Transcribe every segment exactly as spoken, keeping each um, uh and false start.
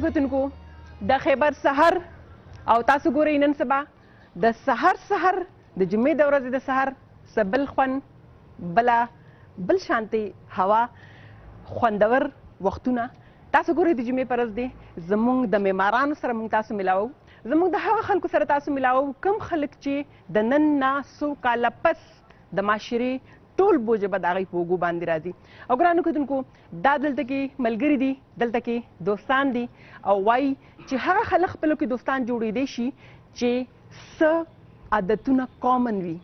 کتونکو د خیبر سحر او تاسو ګورئ نن سبا د سحر سحر د جمعې د ورځې د سحر څه بل خوند بله بل شانتې هوا خوندور وختونه تاسو ګورئ د جمعې په ورځ دی زموږ د معمارانو سره موږ تاسو ملاوو زموږ د هغه خلکو سره تاسو ملاوو کوم خلک چې د نن نه څو کاله پس د معاشرې ټول بوجه به د هغوی په اوږو باندې راځي او ګرانو کتونکو دا دلته کې ملګري دي دلته کې دوستان دي او وایي چې هغه خلک خپلو کې دوستان جوړېدی شي چې څه عادتونه کامن وي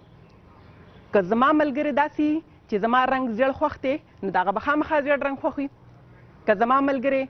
که زما ملګری داسې چې زما رنګ زیړ خوښ دی نو د هغه به خامخا زیړ رنګ خوښ وي که زما ملګری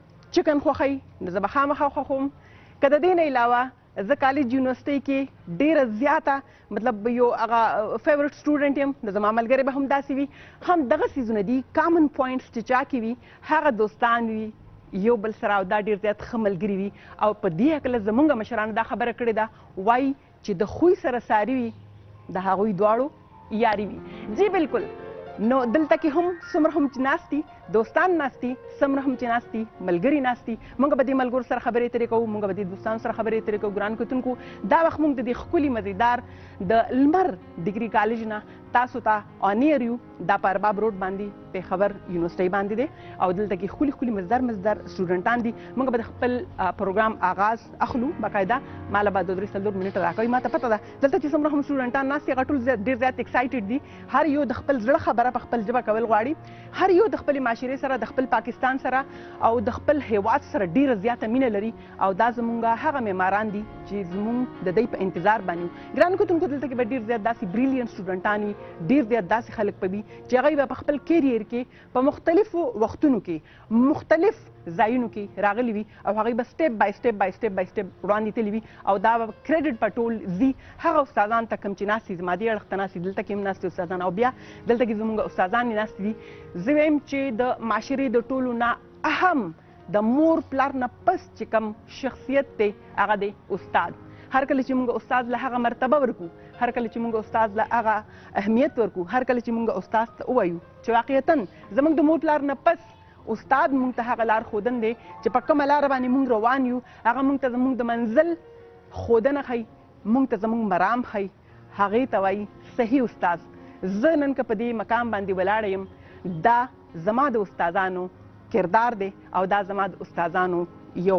چکن خوښوي نو زه به خامخا خوښوم که د دې نه علاوه زه کالج یونیورسټۍ کې ډېره زیاته مطلب یو هغه فیورټ سټوډنټ یم د زما ملګری به هم داسې وي هم دغه څیزونه دي کامن پوینټس چې چا کې وي هغه دوستان وي یو بل سره او دا ډېر زیات ښه ملګري وي او په دې هکله زموږ مشرانو دا خبره کړې ده وایي چې د خوی سره ساري وي د هغوی دواړو یاري وي جی بالکل نو دلته کې هم څومره هم چې ناست دي دوستان ناست دي څومره هم چې ناست دي ملګري ناست دي موږ به دې ملګرو سره خبرې اترې کوو موږ به دې دوستانو سره خبرې اترې کوو ګران کتونکو دا وخت موږ د دې ښکلي مزیدار د لمر ډګري کالج نه تاسو ته آنیر یو دا په ارباب روډ باندې پېښور یونیورسټۍ باندې دی او دلته کې ښکلي ښکلي مزدار مزدار سټوډنټان دي موږ به د خپل پروګرام آغاز اخلو باقاعده ماله به دوه درې څلور منټه راکوي ما ته پته ده دلته چې څومره هم سټوډنټان ناست دي هغه ټول ډېر زیات ایکسایټډ دي هر یو د خپل زړه خبره په خپل ژبه کول غواړي هر یو د خپلې معاشرې سره د خپل پاکستان سره او د خپل هیواد سره ډېره زیاته مینه لري او دا زموږ هغه معماران دي چې زموږ د دوی په انتظار باندې ګرانو کتونکو دلته کې به ډېر زیات داسې بریلینټ سټوډنټان وي ډېر زیات داسې خلک به وي چې هغوی به په خپل کیریر کې په مختلفو وختونو کې مختلف ځایونو کې راغلي وي او هغوی به سټیپ بای سټیپ بای سټیپ بای سټیپ وړاندې تللي وي او دا به کریډټ په ټول ځي هغه استادان ته کوم چې ناست دي زما دې اړخ ته ناست دي دلته کې هم ناست دي استادان او بیا دلته کې زموږ استادان ناست دي زه وایم چې د معاشرې د ټولو نه اهم د مور پلار نه پس چې کوم شخصیت دی هغه دی استاد هر کله چې موږ استاد له هغه مرتبه ورکو هر کله چې موږ استاد له هغه اهمیت ورکو هر کله چې موږ استاد ته ووایو چې واقعیتا زموږ د مور پلار نه پس استاد موږ ته هغه لار ښودن دی چې په کومه لاره باندې موږ روان یو هغه موږ ته زموږ د منزل ښودنه ښیي موږ ته زموږ مرام ښیي هغې ته وایي صحیح استاد زه نن که په دې مقام باندې ولاړه یم دا زما د استادانو کردار دی او دا زما د استادانو یو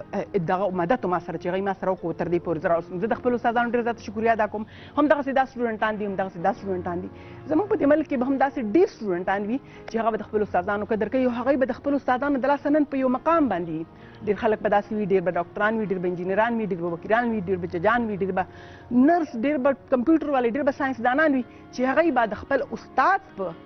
دغه مدد ما سره چې هغوی ما سره وکړو تر دې پورې زه راوستم زه د خپلو استادانو ډېر زیاته شکریه ادا کوم همدغسې دا سټوډنټان دي همدغسې دا سټوډنټان دي زموږ په دې ملک کې به هم داسې ډېر سټوډنټان وي چې هغه به د خپلو استادانو قدر کوي او هغوی به د خپلو استادانو د لاسه نن په یو مقام باندې وي ډېر خلک به داسې وي ډېر به ډاکټران وي ډېر به انجینران وي ډېر به وکیلان وي ډېر به ججان وي ډېر به نرس ډېر به کمپیوټر والي ډېر به ساینسدانان وي چې هغوی به د خپل استاد په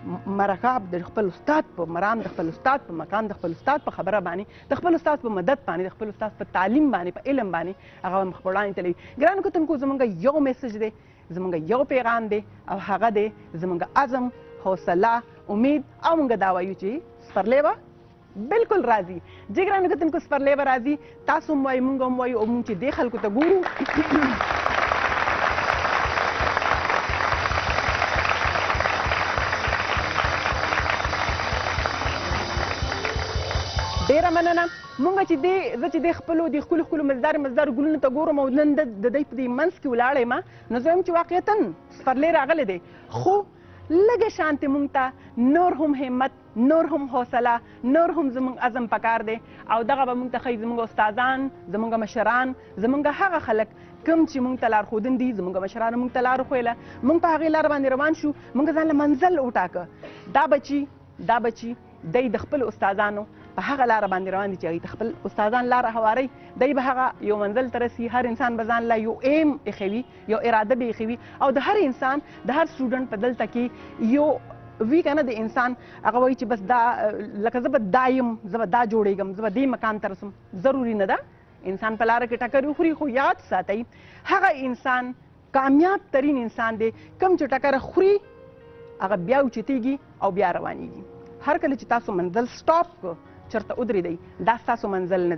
مرکب د خپل استاد په مرام د خپل استاد په مکان د خپل استاد په خبره باندې د خپل استاد په مدد باندې د خپل استاد په تعلیم باندې په علم باندې هغه مخ په وړاندې تلوي ګرانو کتونکو زموږ یو میسج دی زموږ یو پیغام دی او هغه دی زموږ عزم حوصله امید او موږ دا وایو چې سپرلی به بالکل راځي جی ګرانو کتونکو سپرلی به راځي تاسو هم وایي موږ هم وایو او موږ چې دې خلکو ته ګورو ډېره مننه مونږ چې دې زه چې دې خپلو دې ښکلو ښکلو مزدارو مزدارو ګلونو ته ګورم او نن د دوی په دې منځ کې ولاړه یم نو زه وایم چې واقعیتا سپرلی راغلی دی خو لږه شانتې مونږ ته نور هم همت نور هم حوصله نور هم زموږ عزم پکار دی او دغه به مونږ ته ښایي زموږ استادان زموږ مشران زموږ هغه خلک کوم چې مونږ ته لارښودن دي زموږ مشرانو مونږ ته لار وښویله مونږ په هغې لاره باندې روان شو مونږ ځان له منزل وټاکه دا بچي دا بچي دی د خپلو استادانو په هغه لاره باندې روان دي چې هغوی ته خپل استادان لاره هواروي دی به هغه یو منزل ته رسي هر انسان به ځان له یو ایم ایښوي یو اراده به ایښوي او د هر انسان د هر سټوډنټ په دلته کې یو وی که نه د انسان هغه وایي چې بس دا لکه زه به دا یم زه به دا جوړېږم زه به دې مکان ته رسم ضروري نه ده انسان په لاره کې ټکر وخوري خو یاد ساتئ هغه انسان کامیاب ترین انسان دی کوم چې ټکره خوري هغه بیا اوچتېږي او بیا روانېږي هر کله چې تاسو منزل سټاپ کړو چېرته ودرېدئ دا ستاسو منزل نه دی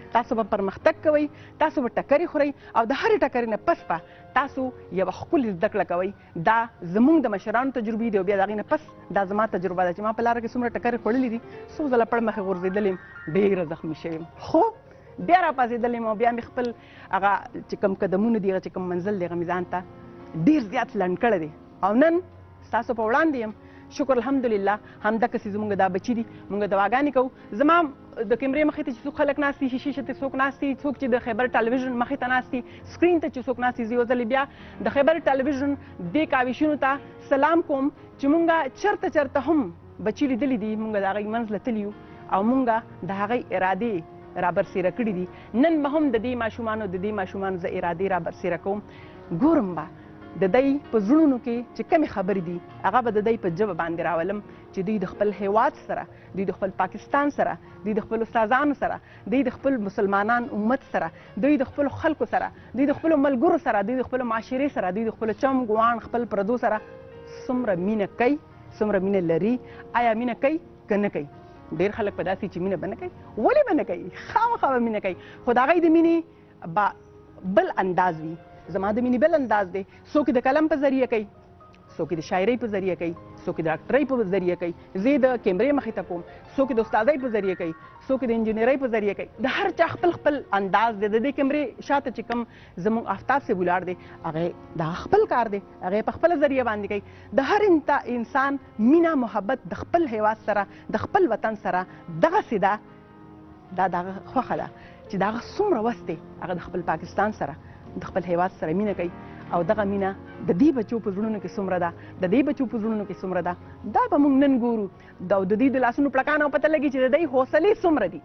تاسو به پرمختګ کوئ، تاسو به ټکرې خورئ او د هرې ټکرې نه پس به تاسو یوه ښکلې زده کړه کوئ. دا زموږ د مشرانو تجربې دي او بیا د هغې نه پس دا زما تجربه ده چې ما په لاره کې څومره ټکرې خوړلې دي. څو ځله پړ مخې غورځېدلې یم، ډېره زخمي شوې یم، خو بیا راپاڅېدلې یم او بیا مې خپل هغه چې کوم قدمونه دي، هغه چې کوم منزل دی، هغه مې ځان ته ډېر زیات لنډ کړی دی او نن ستاسو په وړاندې یم. شکر الحمدلله همدغسې زموږ دا بچي دي، موږ دواګانې کوو. زما د کیمرې مخې ته چې څوک خلک ناست دي، شیشې ته څوک ناست دي، څوک چې د خیبر ټلویزیون مخې ته ناست دي، سکرین ته چې څوک ناست دي، زه یو ځلې بیا د خیبر ټلویزیون دې کاوشونو ته سلام کوم چې مونږ چرته چرته هم بچي لیدلي دي، مونږ د هغوی منځ له تلي یو او مونږ د هغوی ارادې رابرسېره کړي دي. نن به هم د دې ماشومانو د دې ماشومانو زه ارادې رابرسېره کوم. ګورم به د دوی په زړونو کې چې کمې خبرې دي هغه به د دوی په ژبه باندې راولم چې دوی د خپل هیواد سره، دوی د خپل پاکستان سره، دوی د خپلو استادانو سره، دوی د خپل مسلمانان امت سره، دوی د خپلو خلکو سره، دوی د خپلو ملګرو سره، دوی د خپلو معاشرې سره، دوی د خپلو چم ګوان خپل پردو سره څومره مینه کوي، څومره مینه لري. آیا مینه کوي که نه کوي؟ ډېر خلک په داسې چې مینه به نه کوي. ولې به نه کوي؟ خامخا به مینه کوي، خو د هغوی د مینې به بل انداز وي. زما د مینې بل انداز دی. څوک د قلم په ذریعه کوي، څوک د شاعرۍ په ذریعه کوي، څوک د ډاکټرۍ په ذریعه کوي، زه د کیمرې مخې ته کوم، څوک د استادۍ په ذریعه کوي، څوک د انجینرۍ په ذریعه کوي. د هر چا خپل خپل انداز دی. د دې کیمرې شاته چې کوم زموږ آفتاب صاحب ولاړ دی، هغه دا خپل کار دی، هغه په خپله ذریعه باندې کوي. د هر انسان مینه محبت د خپل هیواد سره، د خپل وطن سره دغسې ده. دا د هغه خوښه ده چې د هغه څومره وس دی هغه د خپل پاکستان سره، د خپل هیواد سره مینه کوي. او دغه مینه د دې بچو په زړونو کې څومره ده، د دې بچو په زړونو کې څومره ده، دا به موږ نن ګورو. دا د دوی د لاسونو پړکان او پته لګي چې د دوی حوصلې څومره دي.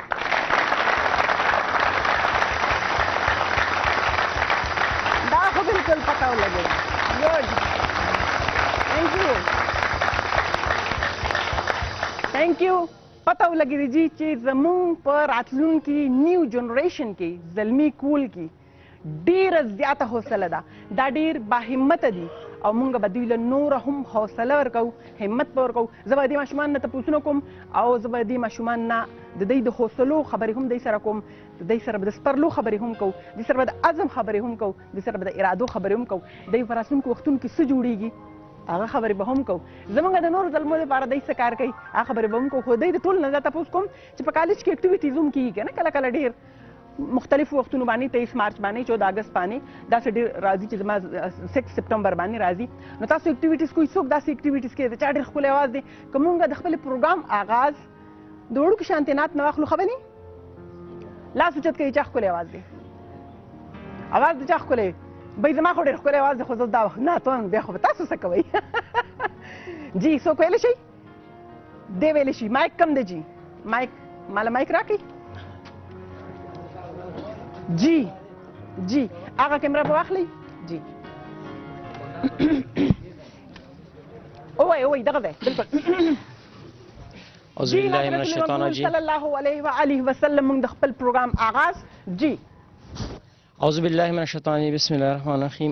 دا خو بلکل پته ولګي. ګډ تھینک یو تھینک یو پته ولګېدې جي چې زموږ په راتلونکي نیو جنریشن کې زلمي کول کې ډیره زیاته حوصله ده. دا ډیر باهمته دي او موږ به دوی له نوره هم حوصله ورکوو، همت به ورکوو. زه به دې ماشومان نه تپوسونه کوم او زه به دې ماشومان نه د دوی د حوصلو خبرې هم دوی سره کوم، د دوی سره به د سپرلو خبرې هم کوو، دوی سره به د عزم خبرې هم کوو، دوی سره به د ارادو خبرې هم کوو. دوی په راتلونکو وختونو کې څه جوړیږي هغه خبرې به هم کوو. زموږ د نورو زلمو لپاره دوی څه کار کوي هغه خبرې به هم کوو. خو دوی د ټول نه زه تپوس کوم چې په کالج کې اکټیویټیز هم کېږي که نه، کله کله ډېر مختلفو وختونو باندې تیئیس مارچ باندې، چودہ اگست باندې داسې ډېر راځي چې زما سکس سپټمبر باندې راځي. نو تاسو اکټیویټیز کوئ، څوک داسې اکټیویټیز کوي د چا ډېر ښکلی اواز دی. که مونږ د خپل پروګرام آغاز د وړوکي شانتینات نه واخلو ښه به نه؟ لاس اوچت کوي چا ښکلی اواز دی، اواز د چا ښکلی بی زما خو ډېر ښکلی اواز دی، خو زه دا نه توان بیا خو به تاسو څه کوئ. جی څوک ویلی شي؟ دی ویلی شي. مایک کم دی جی؟ مایک ماله مایک راکئ. جی جی هغه کیمره به واخلئ. جی اووی اووی دغه دی بلکل. اعوذ بالله من الشیطان الرجیم. صلی الله علیه و آله وسلم موږ د خپل پروګرام آغاز. جی اعوذ بالله من الشیطان الرجیم. بسم الله الرحمن الرحیم.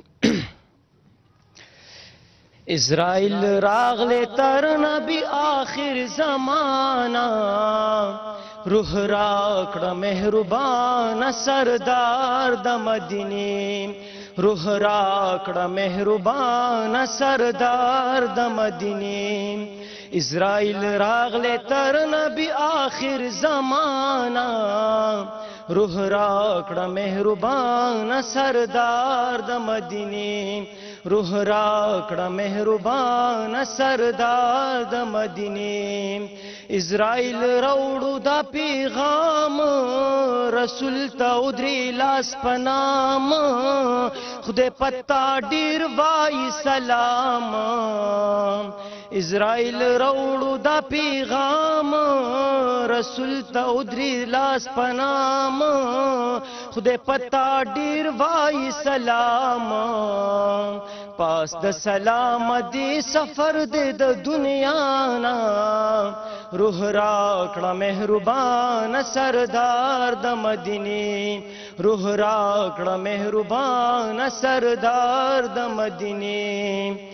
اسرائیل راغلے تر نبی آخر زمانہ، روح راکڑا مہربان سردار د مدینی، روح راکڑا مہربان سردار د مدینی. اسرائیل راغلے تر نبی آخر زمانہ، روح راکڑا مہربان سردار د مدینی، روح راکڑا مہربان سردار د مدینی. اسرائیل روڑو دا پیغام رسول تا ادری لاس پنام، خدای پتا ډیر وای سلام. اسرائیل روڑو دا پیغام رسول تا ادری لاس پنام، خدای پتا ډیر وای سلام. پاس د سلام دی سفر دی د دنیا نا، روح راکڑا مہربان سردار د مدینی، روح راکڑا مہربان سردار د مدینی.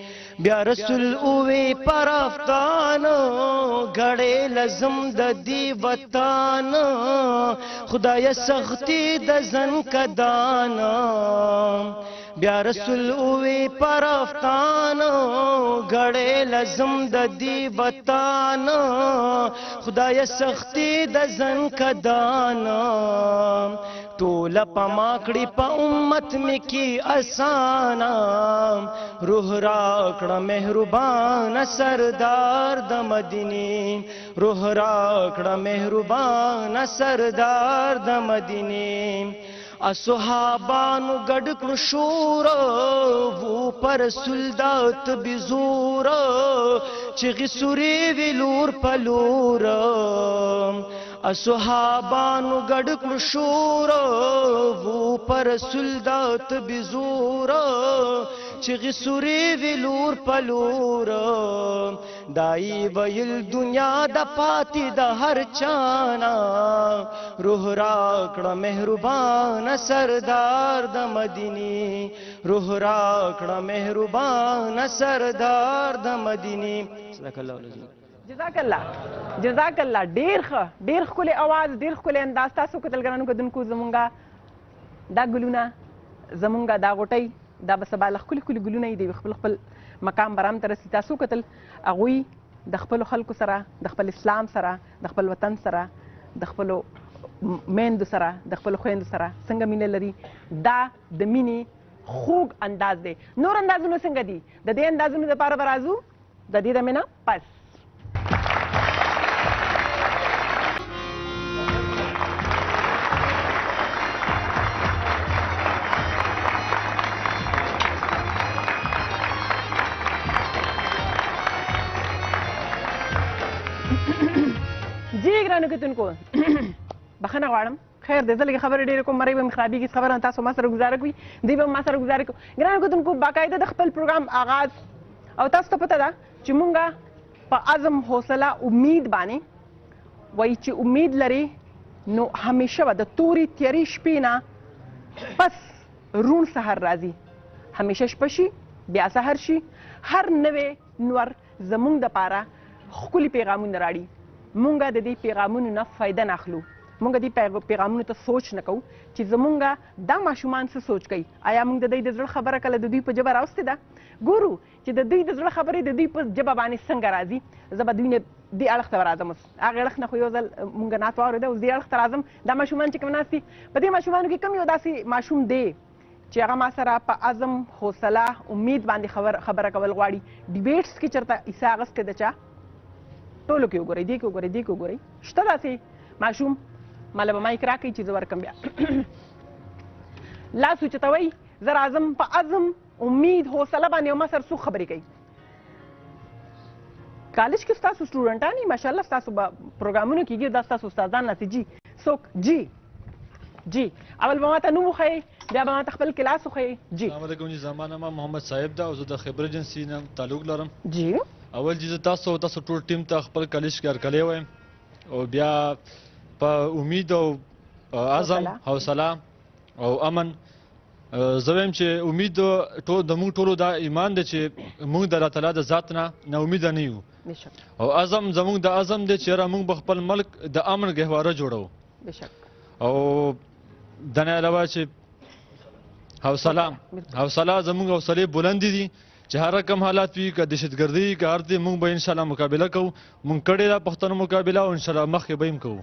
بیا رسول اوی پر افغان غړې لزم د دی وطن خدای سختی د زن کدان بیا رسول اوی پر افغان غړې لزم د دی وطن خدای سختی د زن کدان ټول پماکړي په امت می کی اسانا روح راکړه مهربان سردار د مدینه روح راکړه مهربان سردار د مدینه اصحابانو ګډ کړو شور وو پر سلدات بزور چې غسوري ویلور پلور اصحابانو ګډ کړو شور وو پر سلدات بزور چې غسوري ویلور پلور دای ویل دنیا د پاتې د هر چانا روح راکړه مهربان سردار د مدینه روح راکړه مهربان سردار د مدینه صدق الله العظیم جزاک الله جزاک الله ډیر ښه ډیر ښکلی اواز ډیر ښکلی انداز تاسو کتل ګرانو کتونکو زمونږه دا ګلونه زمونږه دا غوټۍ دا به سبا له ښکلي ښکلي ګلونه یې د خپل خپل مقام برام ته رسي تاسو کتل هغوی د خپلو خلکو سره د خپل اسلام سره د خپل وطن سره د خپلو میندو سره د خپلو خویندو سره څنګه مینه لري دا د مینې خوږ انداز دی نور اندازونه څنګه دي د دې اندازونو دپاره به راځو د دې د مینه پس جی ګرانو کتونکو بخښنه غواړم خیر دی زه لږې خبرې ډېرې کوم مرۍ به مې خرابېږي خبره تاسو ما سره ګزاره کوي دوی به ما سره ګزاره کوي ګرانو کتونکو باقاعده د خپل پروګرام آغاز او تاسو ته پته ده چې مونږ په عزم حوصله امید باندې وایي چې امید لري نو همیشه به د تورې تیارې شپې نه پس روڼ سهار راځي همیشه شپه شي بیا سهار شي هر نوې نور زمونږ دپاره ښکلي پیغامونه راړي مونږ د دې پیغامونو نه فایده نه اخلو مونږ دې پیغامونو ته سوچ نه کوو چې زمونږ دا ماشومان څه سوچ کوي آیا مونږ د دوی د زړه خبره کله د دوی په ژبه راوستې ده ګورو چې د دوی د زړه خبرې د دوی په ژبه باندې څنګه راځي زه به دوی نه دې اړخ ته راځم اوس هغه اړخ نه خو یو ځل مونږ نعت واورېده اوس دې اړخ ته راځم دا ماشومان چې کوم ناست دي په دې ماشومانو کې کوم یو داسې ماشوم دی چې هغه ما سره په عزم حوصله امید باندې خبر خبره کول غواړي ډیبیټس کې چېرته حصه اخیستې ده چا ټولو کې وګورئ دې کې وګورئ دې کې وګورئ شته داسې ماشوم ماله به مایک راکوي چې زه ورکړم بیا لاس اوچتوئ زه راځم په عزم امید حوصله باندې او ما سره څوک خبرې کوي کالج کې ستاسو سټوډنټان دي ماشاءالله ستاسو به پروګرامونه کېږي دا ستاسو استادان ناستي جي څوک جي جی اول به ماته نوم وښیئ بیا به ماته خپل کلاس وښیئ جی السلام علیکم جی زما نام محمد صاحب ده او زه د خبر ایجنسي نه تعلق لرم جی اول جی زه تاسو تاسو ټول ټیم ته خپل کالج کې هرکلی وایم او بیا په امید او عزم حوصله او امن زه وایم چې امید ټول د موږ ټولو دا ایمان دی چې موږ د الله تعالی د ذات نه ناامیده نه یو او عزم زموږ د عزم دی چې یاره موږ به خپل ملک د امن ګهواره جوړو او د نه علاوه چې حوصله حوصله زموږ حوصلې بلندې دي چې هر رقم حالات وي که دهشتګردي که هر څه موږ به انشاءالله مقابله کوو موږ کړې ده پښتنو مقابله او انشاءالله مخکې به هم کوو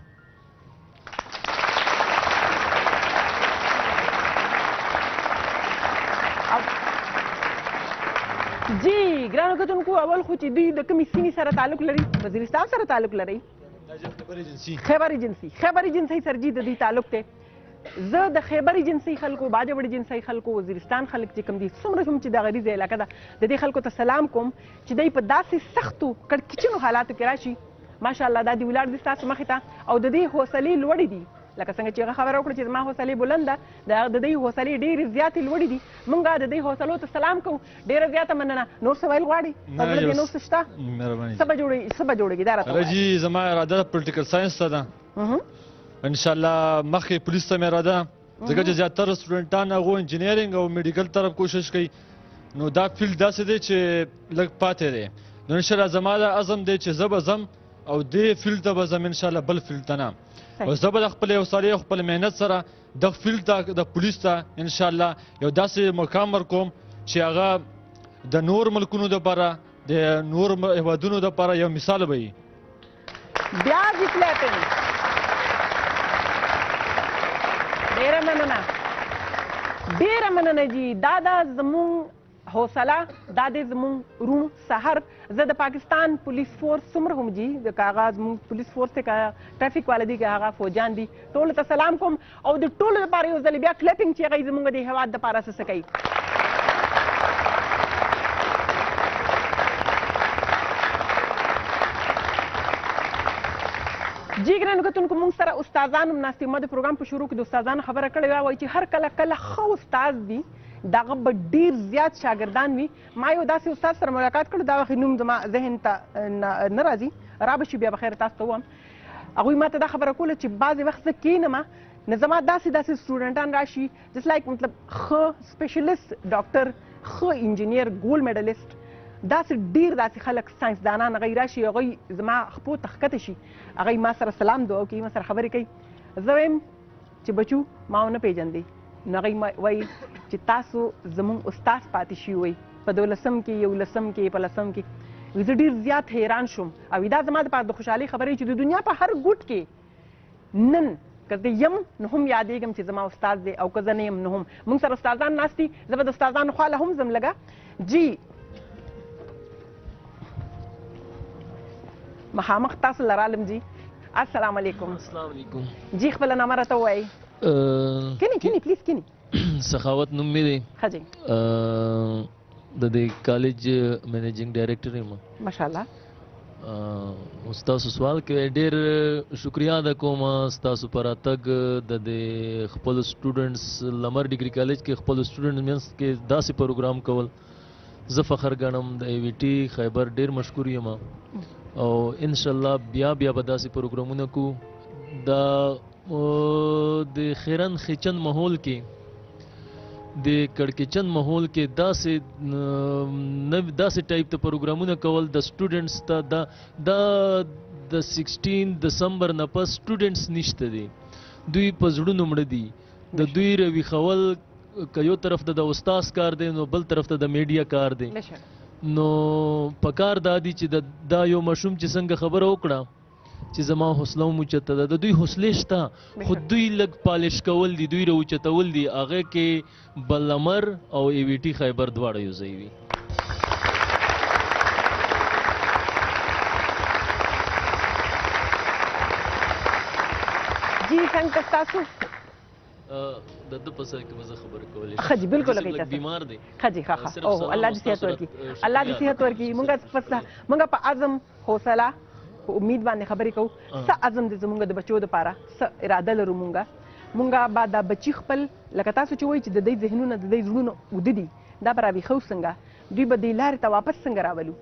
جی ګرانو کتونکو اول خو چې دوی د کومې سیمې سره تعلق لري وزیرستان سره تعلق لري خیبر ایجنسي خیبر ایجنسي خیبر ایجنسي سره جی د دوی تعلق دی زه د خیبر ایجنسي خلکو باجوړ ایجنسي خلکو وزیرستان خلک چې کوم دي څومره کوم چې د غریزه علاقه ده د دې خلکو ته سلام کوم چې دوی په داسې سختو کړکېچنو حالاتو کې راشي ماشاءالله دا دې ولاړ دي ستاسو مخې ته او د دې حوصلې لوړې دي لکه څنګه چې هغه خبره وکړه چې زما حوصلې بلند ده د دوی حوصلې ډېرې زیاتې لوړې دي موږ د دوی حوصلو ته سلام کوو ډېره زیاته مننه نور څه ویل غواړي په زړه کې نور څه شته څه به جوړوي څه به جوړېږي دا راته جی زما اراده پولیټیکل ساینس ته ده انشاءالله مخکې پولیس ته مې اراده ځکه چې زیاتره سټوډنټان هغو انجینیرینګ او میډیکل طرف کوشش کوي نو دا فیلډ داسې دی چې لږ پاتې دی. نو انشاءالله زما دا عزم دی چې زه به ځم او دې فیلډ ته به ځم انشاءالله، بل فیلډ ته نه. او زه به د خپلې حوصلې او خپل محنت سره دغه فیلډ ته د پولیس ته انشاءالله یو داسې مقام ورکوم چې هغه د نور ملکونو دپاره د نور هیوادونو دپاره یو مثال به وي. بیا دې کلیپینګ. ډېره مننه ډېره مننه جي. دا دا زموږ حوصله، دا دی زموږ روم سحر. زه د پاکستان پولیس فورس څومره هم جي د هغه زموږ پولیس فورس دی، که ټرافیک والا دي، که هغه فوجان دي، ټولو ته سلام کوم. او د ټولو لپاره یو ځل بیا کلیپینګ چې هغوی زموږ د هېواد دپاره څه څه کوي. جی ګرانو کتونکو، موږ سره استادان هم ناست دي. ما د پروګرام په شروع کې د استادانو خبره کړې وه، وایي چې هر کله کله ښه استاد وي د هغه به ډېر زیات شاګردان وي. ما یو داسې استاد سره ملاقات کړی، دا وخت نوم زما ذهن ته نه راځي، را به شي بیا بخیر تاسو ته ووایم. هغوی ما ته دا خبره کوله چې بعضې وخت زه کښېنم نه زما داسې داسې سټوډنټان راشي جست لایک مطلب ښه سپیشلیست ډاکټر، ښه انجینیر، ګولډ میډلیسټ، داسې ډېر داسې خلک ساینسدانان هغوی راشي، هغوی زما خپو ته ښکته شي، هغوی ما سره سلام دعا کوي، ما سره خبرې کوي. زه وایم چې بچو ما ونه پېژندئ، نو هغوی وایي چې تاسو زموږ استاد پاتې شوي وئ په دولسم کې، یولسم کې، په لسم کې. زه ډېر زیات حیران شوم او دا زما دپاره د خوشحالۍ خبرې چې د دنیا په هر ګوټ کې نن که زه یم نو هم یادېږم چې زما استاد دی، او که زه نه یم نو هم. موږ سره استادان ناست دي، زه به د استادانو خواله هم ځم لږه. جی مخامخ تاسو لرالم جی. السلام علیکم. السلام علیکم جی خپله نامه راته ووایئ. کینی کینی پلیز کینی. سخاوت نوم مې دی. ښه جی. د دې کالج منیجنګ ډایرکټر یم. ماشاءالله. اوس تاسو سوال کوئ، ډېر شکریا ادا کوم ستاسو په راتګ د دې خپلو سټوډنټس لمر ډګري کالج کې خپلو سټوډنټ منځ کې داسې پروګرام کول زه فخر ګڼم. د ای وي ټي خیبر ډېر مشکور یم او انشاءالله بیا بیا به داسې پروګرامونه کوو. دا د خیرن خیچن ماحول کې، د کړکېچن ماحول کې داسې داسې ټایپ ته پروګرامونه کول د سټوډنټس ته دا دا د سکسټین دسمبر نه پس سټوډنټس نشته دي، دوی په زړونو مړه دي. د دوی رویښول که یو طرف ته د استاذ کار دی نو بل طرف ته د میډیا کار دی. نو پکار دا دی چې دا یو ماشوم چې څنګه خبره وکړه چې زما حوصله هم اوچته ده، د دوی حوصلې شته خو دوی لږ پالش کول دي، دوی راوچتول دي، هغه کې بلمر او ای وي ټي خیبر دواړه یو ځای وي. جی څنګه تاسو د ده په سر کې به زه خبرې کولی ښه جي بالکل هغې ته بیمار دی. ښه جي ښه ښه او الله دې صحت ورکړي، الله دې صحت ورکړي. مونږ مونږ په عزم حوصله په امید باندې خبرې کوو. څه عزم دی زمونږ د بچو دپاره، څه اراده لرو مونږ مونږ به دا بچي خپل لکه تاسو چې وایي چې د دوی ذهنونه د دوی زړونه اوده دي، دا به راویښو څنګه، دوی به دې لارې ته واپس څنګه راولو.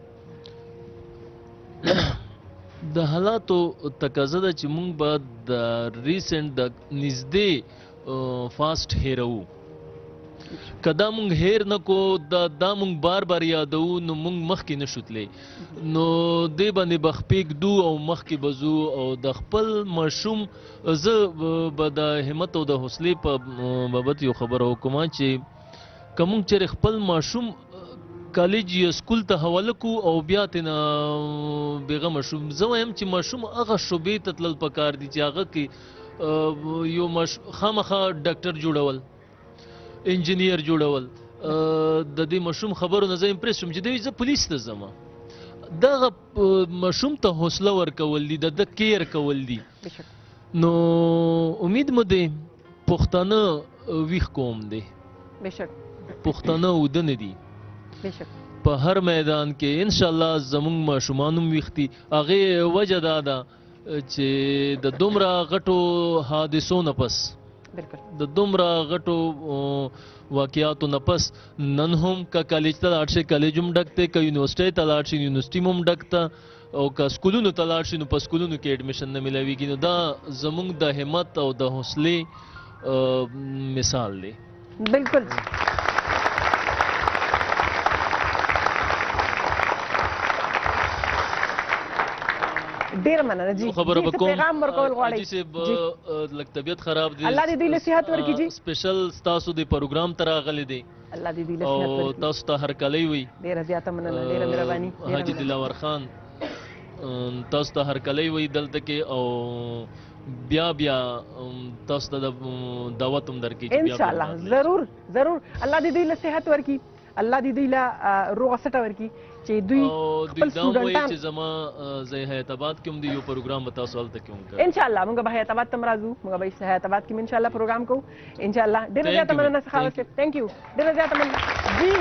د حالاتو تقاضا ده چې مونږ به د ریسنټ د نږدې فاسټ هیرو، که دا مونږ هیر نه کو دا دا مونږ بار بار یادو نو مونږ مخکې نشو تللی، نو دې باندې به خپې ږدو او مخکې به ځو. او د خپل ماشوم زه به د همت او د حوصلې په بابت یو خبره وکړم چې که مونږ چېرې خپل ماشوم کالج یا سکول ته حواله کو او بیا ترېنه بېغمه شو، زه وایم چې ماشوم هغه شعبې ته تلل پکار دي چې هغه کې یو خامخا ډاکټر جوړول، انجینیر جوړول. د دې ماشوم خبرو نه زه امپریس شوم چې دوی زه پولیس ته ځم. دغه ماشوم ته حوصله ورکول دي، د ده کیر کول دي. نو امید مو دی پښتانه ویښ قوم دی، پښتانه اوده نه دي په هر میدان کې. انشاءالله زمونږ ماشومان هم ویښ دي. هغې وجه دا ده چې د دومره غټو حادثو نه پس، د دومره غټو واقعاتو نه پس نن هم که کالج ته لاړ شي کالج هم ډک دی، که یونیورسټۍ ته لاړ شي یونیورسټي هم ډک ده، او که سکولونو ته لاړ شي نو په سکولونو کې ایډمیشن نه میلاویږي. نو دا زمونږ د همت او د حوصلې مثال دی. بالکل ډیر مننه جی خبره به کوم پیغام ورکول غواړي حاجي صاحب لږ طبیعت خراب دی الله دې دوی له صحت ورکړي جی سپیشل تاسو د پروګرام ته راغلي دي الله دې دوی له صحت او ورکړي تاسو ته هرکلی وي ډیره زیاته مننه ډیره مهرباني حاجي دلاور خان تاسو ته هرکلی وي دلته کې او بیا بیا تاسو ته دعوت هم درکړي ان شاء الله ضرور ضرور الله دې دوی له صحت ورکړي الله دې دوی له روغه سټه ورکړي چې دوی خپل سټوډنټان چې زما زه حیات آباد کې هم دی یو پروګرام به تاسو هلته کې هم کوو ان شاء الله موږ به حیات آباد ته راځو موږ به حیات آباد کې ان شاء الله پروګرام کوو ان شاء الله ډېر زیاته مننه سخاوت صاحب ثانک یو ډېر زیاته مننه جی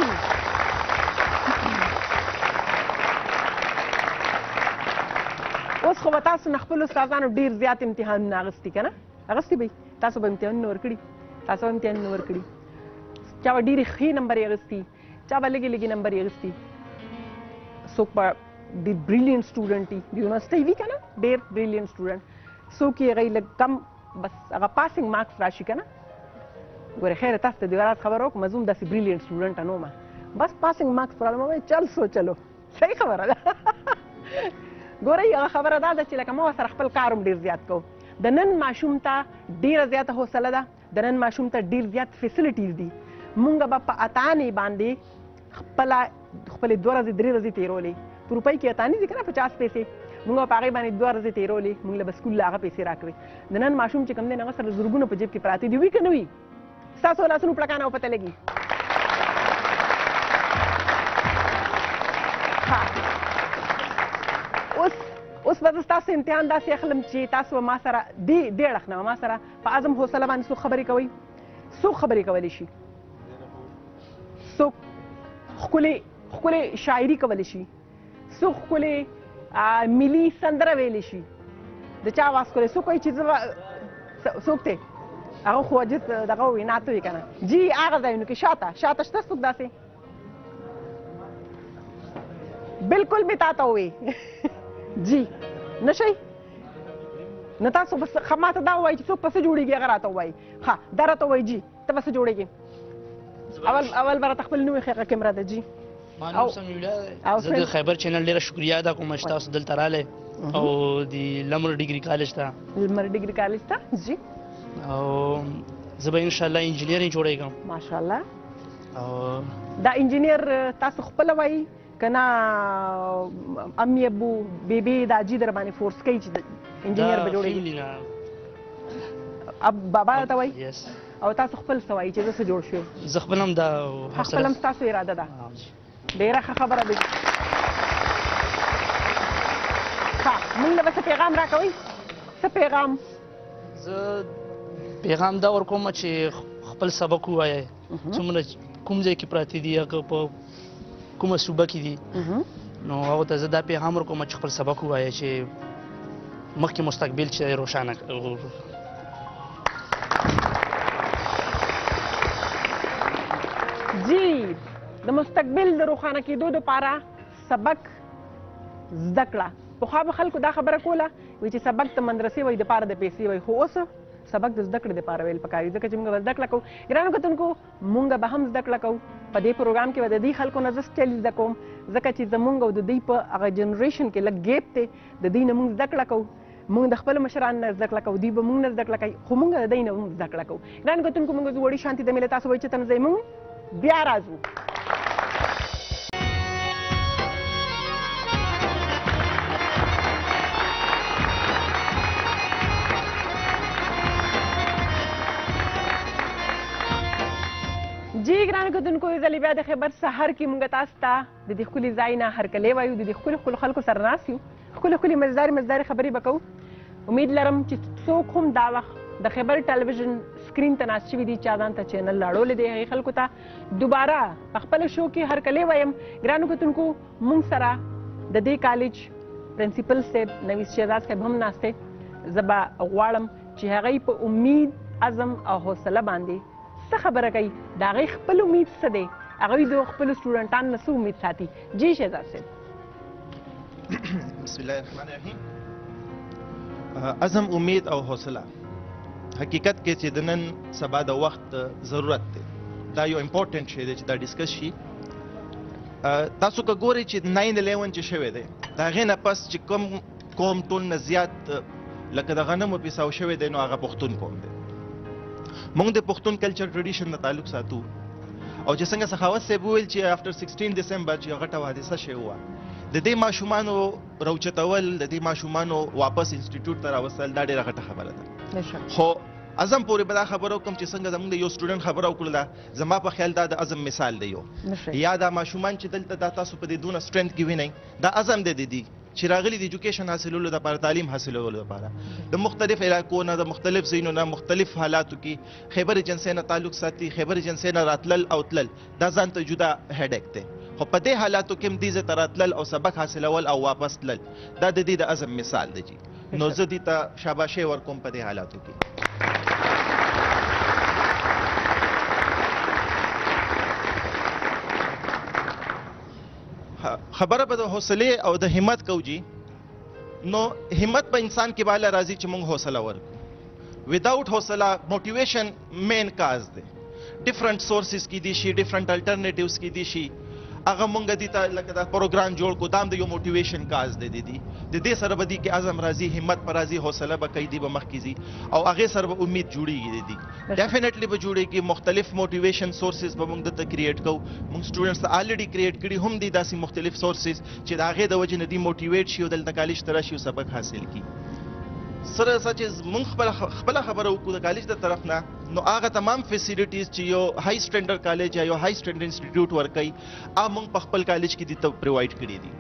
اوس خو به تاسو نه خپلو استادانو ډېر زیات امتحانونه اخیستي که نه اخیستي به تاسو به امتحانونه ورکړي تاسو به امتحانونه ورکړي چا به ډېرې ښې نمبر یې اخیستي چا به لږې لږې نمبر یې اخیستي څوک به ډېر بریلینټ سټوډنټ وي د یونیورسټۍ وي که نه ډېر بریلینټ سټوډنټ څوک یې هغوی لږ کم بس هغه پاسینګ مارکس راشي که نه ګورې خیره تاسو ته د یوه راز خبره وکړم زه هم داسې بریلینټ سټوډنټه نه وم بس پاسینګ مارکس پرالم وایي چل سو چلو صحیح خبره ده ګورئ هغه خبره دا ده چې لکه ما ورسره خپل کار هم ډېر زیات کوو د نن ماشوم ته ډېره زیاته حوصله ده د نن ماشوم ته ډېر زیات فیسیلیټیز دي مونږ به په اتانې باندې خپله خپلې دوه ورځې درې ورځې تېرولې په روپۍ کې اتانې دي که نه پچاس پیسې مونږ به په هغې باندې دوه ورځې تېرولې مونږ له به سکول له هغه پیسې راکړې د نن ماشوم چې کوم دی نو هغه سره زرګونه په جیب کې پراته دي وي که نه وي ستاسو لاسونو پړکانه وپته لګي اوس اوس به زه ستاسو امتحان داسې اخلم چې تاسو به ما سره دې دې اړخ نه ما سره په عزم حوصله باندې څوک خبرې کوئ څوک خبرې کولی شي څوک ښکلې ښکلې شاعري کولی شي څوک ښکلې ملي سندره ویلی شي د چا اواز کولی څوک وایي چې زه څوک دی هغه خو اجت دغه وي نعت وي که نه جي هغه ځایونو کې شاته شاته شته څوک داسې بلکل مې تا ته ووایي جي نه شئ نو تاسو بس ما ته دا ووایي چې څوک په څه جوړېږي هغه راته ووایي ښه دا راته ووایي جي ته په څه جوړېږي اول اول به راته خپل نوم وښیه هغه کیمره ده جي ما نوم سمیع زه د خیبر چینل ډېره شکریا ادا کوم چې تاسو دلته رالی او د لمر ډیګري کالج ته لمر ډیګري کالج ته جي او زه به انشاءالله انجینرینګ جوړېږم ماشاءالله او دا انجینیر تاسو خپله وایي که نه امي ابو بیبي دا جي در باندې فورس کوي چې انجینیر به جوړېږي اب بابا ته وایي او تاسو خپل څه وایي چې زه څه جوړ شوم زه خپل هم دا خپل هم ستاسو اراده ده ډېره ښه خبره ده ښه موږ له به څه پیغام راکوئ څه پیغام زه پیغام دا ورکوم چې خپل سبق ووایئ څومره کوم ځای کې پراته دي هغه په کومه صوبه کې دي نو هغو ته زه دا پیغام ورکوم چې خپل سبق ووایئ چې مخکې مستقبل چې روښانه جی د مستقبل د روښانه کېدو دپاره سبق زده کړه پخوا به خلکو دا خبره کوله وایي چې سبق د مدرسې وایي دپاره د پیسې وایي خو اوس سبق د زده کړې دپاره ویل پکار دي ځکه چې موږ به زده کړه کوو ګرانو کتونکو موږ به هم زده کړه کوو په دې پروګرام کې به د دې خلکو نه زه سټایل زده کوم ځکه چې زموږ او د دوی په هغه جنریشن کې لږ ګیپ دی د دوی نه موږ زده کړه کوو موږ د خپلو مشرانو نه زده کړه کوو دوی به موږ نه زده کړه کوي خو موږ د دوی نه هم زده کړه کوو ګرانو کتونکو موږ وړي شانتي د ملي تاسو وایي چې تم ځای موږ بیا راځو جی ګرانو کتونکو ځلې بیا د خیبر سهار کې موږ تاسو ته د دې ښکلي ځای نه هرکلی وایو د دې ښکلو ښکلو خلکو سره ناست یو ښکلې ښکلې مزدارې مزدارې خبرې به کوو امید لرم چې څوک هم دا وخت د خیبر ټلویزیون سکرین ته ناست شوي دي چا ځان ته چینل لاړولی دی هغې خلکو ته دوباره په خپله شو کې هرکلی وایم ګرانو کتونکو موږ سره د دې کالج پرنسپل صاحب نویس شهزاد صاحب هم ناست دی زه به غواړم چې هغوی په امید عزم او حوصله باندې څه خبره کوي د هغې خپل امید څه دی هغوی د خپلو سټوډنټانو نه څه امید ساتي جی شهزاد صاحب بسم الله الرحمن الرحیم عزم امید او حوصله حقیقت کې چې د نن سبا د وخت ضرورت دی دا یو امپورټنټ شی دی چې دا ډسکس شي تاسو که ګورئ چې ناین الیون چې شوی دی د هغې نه پس چې کوم قوم ټول نه زیات لکه د غنمو پیساو شوی دی نو هغه پښتون قوم دی. موږ د پښتون کلچر ټریډیشن نه تعلق ساتو او چې څنګه سخاوت صاحب وویل چې افټر سکسټین ډیسمبر چې غټه حادثه شوې وه د دې ماشومانو راوچتول د دې ماشومانو واپس انسټیټیوټ ته راوستل دا ډېره غټه خبره ده. خو اعظم پورې به دا خبره وکړم چې څنګه زموږ د یو سټوډنټ خبره وکړله زما په خیال دا د اعظم مثال دی. یو یا دا ماشومان چې دلته دا تاسو په دې دونه سټرنث کې وینئ دا اعظم دی د دې چې راغلي د ایجوکیشن حاصلولو لپاره تعلیم حاصلولو لپاره د مختلف علاقو نه د مختلف ځایونو نه مختلف حالاتو کې خیبر ایجنسۍ نه تعلق ساتي خیبر ایجنسۍ نه راتلل او تلل دا ځان ته جدا هډیک دی. خو په دې حالاتو کې هم دې ځای ته راتلل او سبق حاصلول او واپس تلل دا د دې د اعظم مثال دی. جی نو زه دې ته شاباشي ورکوم په دې حالاتو کې. خبره به د حوصله او د همت کو جی نو همت په انسان کې بالا راځي چې موږ حوصله ورکو. وداوت حوصله موټیویشن مین کاز دی. ډیفرنٹ سورسز کې دي شي ډیفرنٹ الټرنیټیوز کې دي شي هغه مونږ دي ته لکه دا پروګرام جوړ کو دام د یو موټیویشن کاز دی دي د دې سره به دي کې اعظم راځي همت پر راځي حوصله به کوي دي به مخ کیږي او هغه سره به امید جوړیږي دي ډیفینیټلی به جوړیږي. مختلف موټیویشن سورسز به موږ د کریټ کو موږ سټوډنټس ته الریډي کریټ کړي هم دي داسې مختلف سورسز چې دا هغه د وجه نه دي موټیویټ شي او دلته کالج ته راشي او سبق حاصل کړي. سره سچ موږ خپل خپل خبره وکړو د کالج د طرف نه نو هغه تمام فیسیلیټیز چې یو های سټانډرډ کالج یا یو های سټانډرډ انسټیټیوټ ورکوي هغه موږ په خپل کالج کې دي ته پرووایډ کړي دي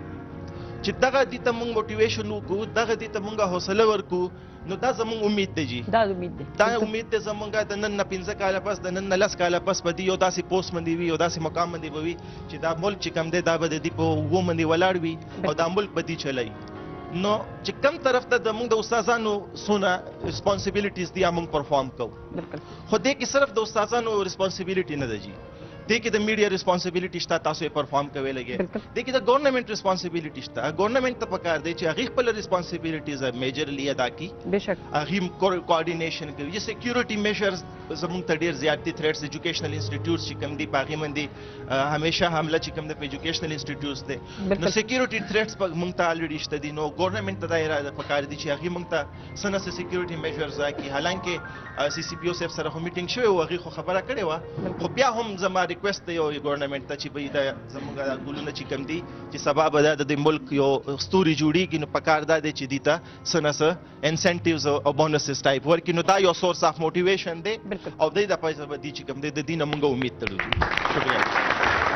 چې دغه دي ته موږ موټیویشن وکړو دغه دي ته موږ حوصله ورکړو نو دا زموږ امید دی. جی دا امید دی دا امید دی زموږ د نن نه پنځه کاله پس د نن نه لس کاله پس به دي یو داسې پوسټ باندې وي یو داسې مقام باندې به وي چې دا ملک چې کم دی دا به د دې په اوږو باندې ولاړ وي او دا ملک به دي چلوي. نو چې کم طرف ته د موږ د استادانو سونه ریسپانسیبلیټیز دي موږ پرفارم کوو خو دې کې صرف د استادانو ریسپانسیبلیټي نه ده. جی دې کې د میډیا ریسپانسیبلیټي شته تاسو یې پرفارم کوي لګي دې کې د ګورنمنت ریسپانسیبلیټي شته ګورنمنت ته پکار دی چې هغه خپل ریسپانسیبلیټیز میجرلی ادا کړي بشک هغه کوارډینیشن کوي چې سکیورټي میجرز زموږ ته ډیر زیات دي تھریټس ایجوکیشنل انسټیټیوټس چې کوم دي پاغي باندې همیشه حمله چې کوم د ایجوکیشنل انسټیټیوټس دي نو سکیورټي تھریټس په موږ ته الریډي شته دي نو ګورنمنت ته دا اراده پکار دي چې هغه موږ ته سنه سکیورټي میجرز راکړي. حالانکه سی سی پی او سیف سره میټینګ شوی و هغه خو خبره کړې و خو بیا هم زما ریکوست دی یو ګورنمنت ته چې به دا زموږ ګولونه چې کوم دي چې سبا به د ملک یو ستوري جوړیږي نو پکار دا دی چې دي ته سنه سه انسنټیوز او بونسز ټایپ ورکړي نو دا یو سورس اف موټیویشن دی او د دې د پیسې به دي چې کوم دی د دې نه موږ امید تړو. شکریہ.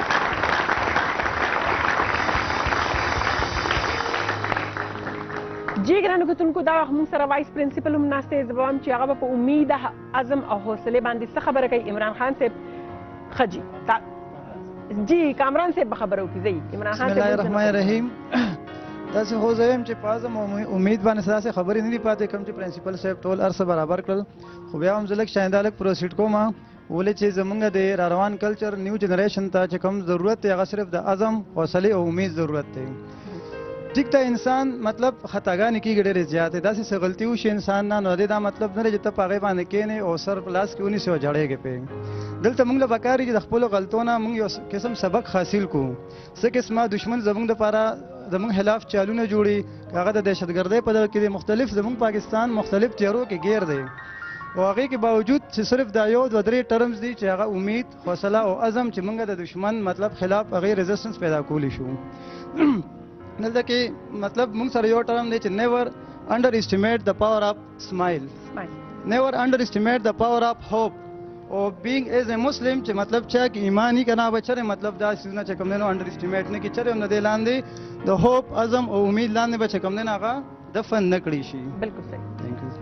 جی ګرانو کتونکو دا وخت موږ سره وایس پرنسپل هم ناسته زبام چې هغه په امید عزم او حوصله باندې څه خبره کوي. عمران خان صاحب خجی تا جی کامران صاحب خبرو کی زی عمران خان بسم الله الرحمن الرحیم تاسو خو زم چې پازم امید باندې سره خبرې نه دی پاتې کوم چې پرنسپل صاحب ټول ارسه برابر کړل خو بیا هم زلک شاندالک پروسیډ کوم ولې چې زمونږ د را روان کلچر نیو جنریشن ته چې کوم ضرورت دی هغه صرف د عزم حوصله او امید ضرورت دی. ټیک ته انسان مطلب خطاګانې کېږي ډېرې زیاتې داسې څه غلطي وشي انسان نه نو دا مطلب نه دی چې ته په هغې باندې کښېنې او سر په لاس کې ونیسې او جړېږې پرې. دلته موږ له پکار دي چې د خپلو غلطو نه موږ یو قسم سبق حاصل کړو. څه قسمه دشمن زموږ دپاره زموږ خلاف چالونه جوړي هغه د دهشتګردۍ په ډول کې دی مختلف زموږ پاکستان مختلف تیارو کې ګیر دی او هغې کې باوجود چې صرف دا یو دوه درې ټرمز دي چې هغه امید حوصله او عزم چې موږ د دشمن مطلب خلاف هغې ریزسټنس پیدا کولی شو. دلته کې مطلب موږ سره یو ټرم دی چې نیور انډر اسټیمیټ د پاور اف سمایل نیور انډر اسټیمیټ د پاور اف ہوپ او بینګ ایز ا مسلم چې مطلب چا کې ایمان هی کنه بچره مطلب دا سيزونه چې کوم نه انډر اسټیمیټ نه کې چره هم نه دی لاندې د ہوپ عزم او امید لاندې بچ کوم نه هغه دفن نه کړی شي. بالکل صحیح. ثانک یو.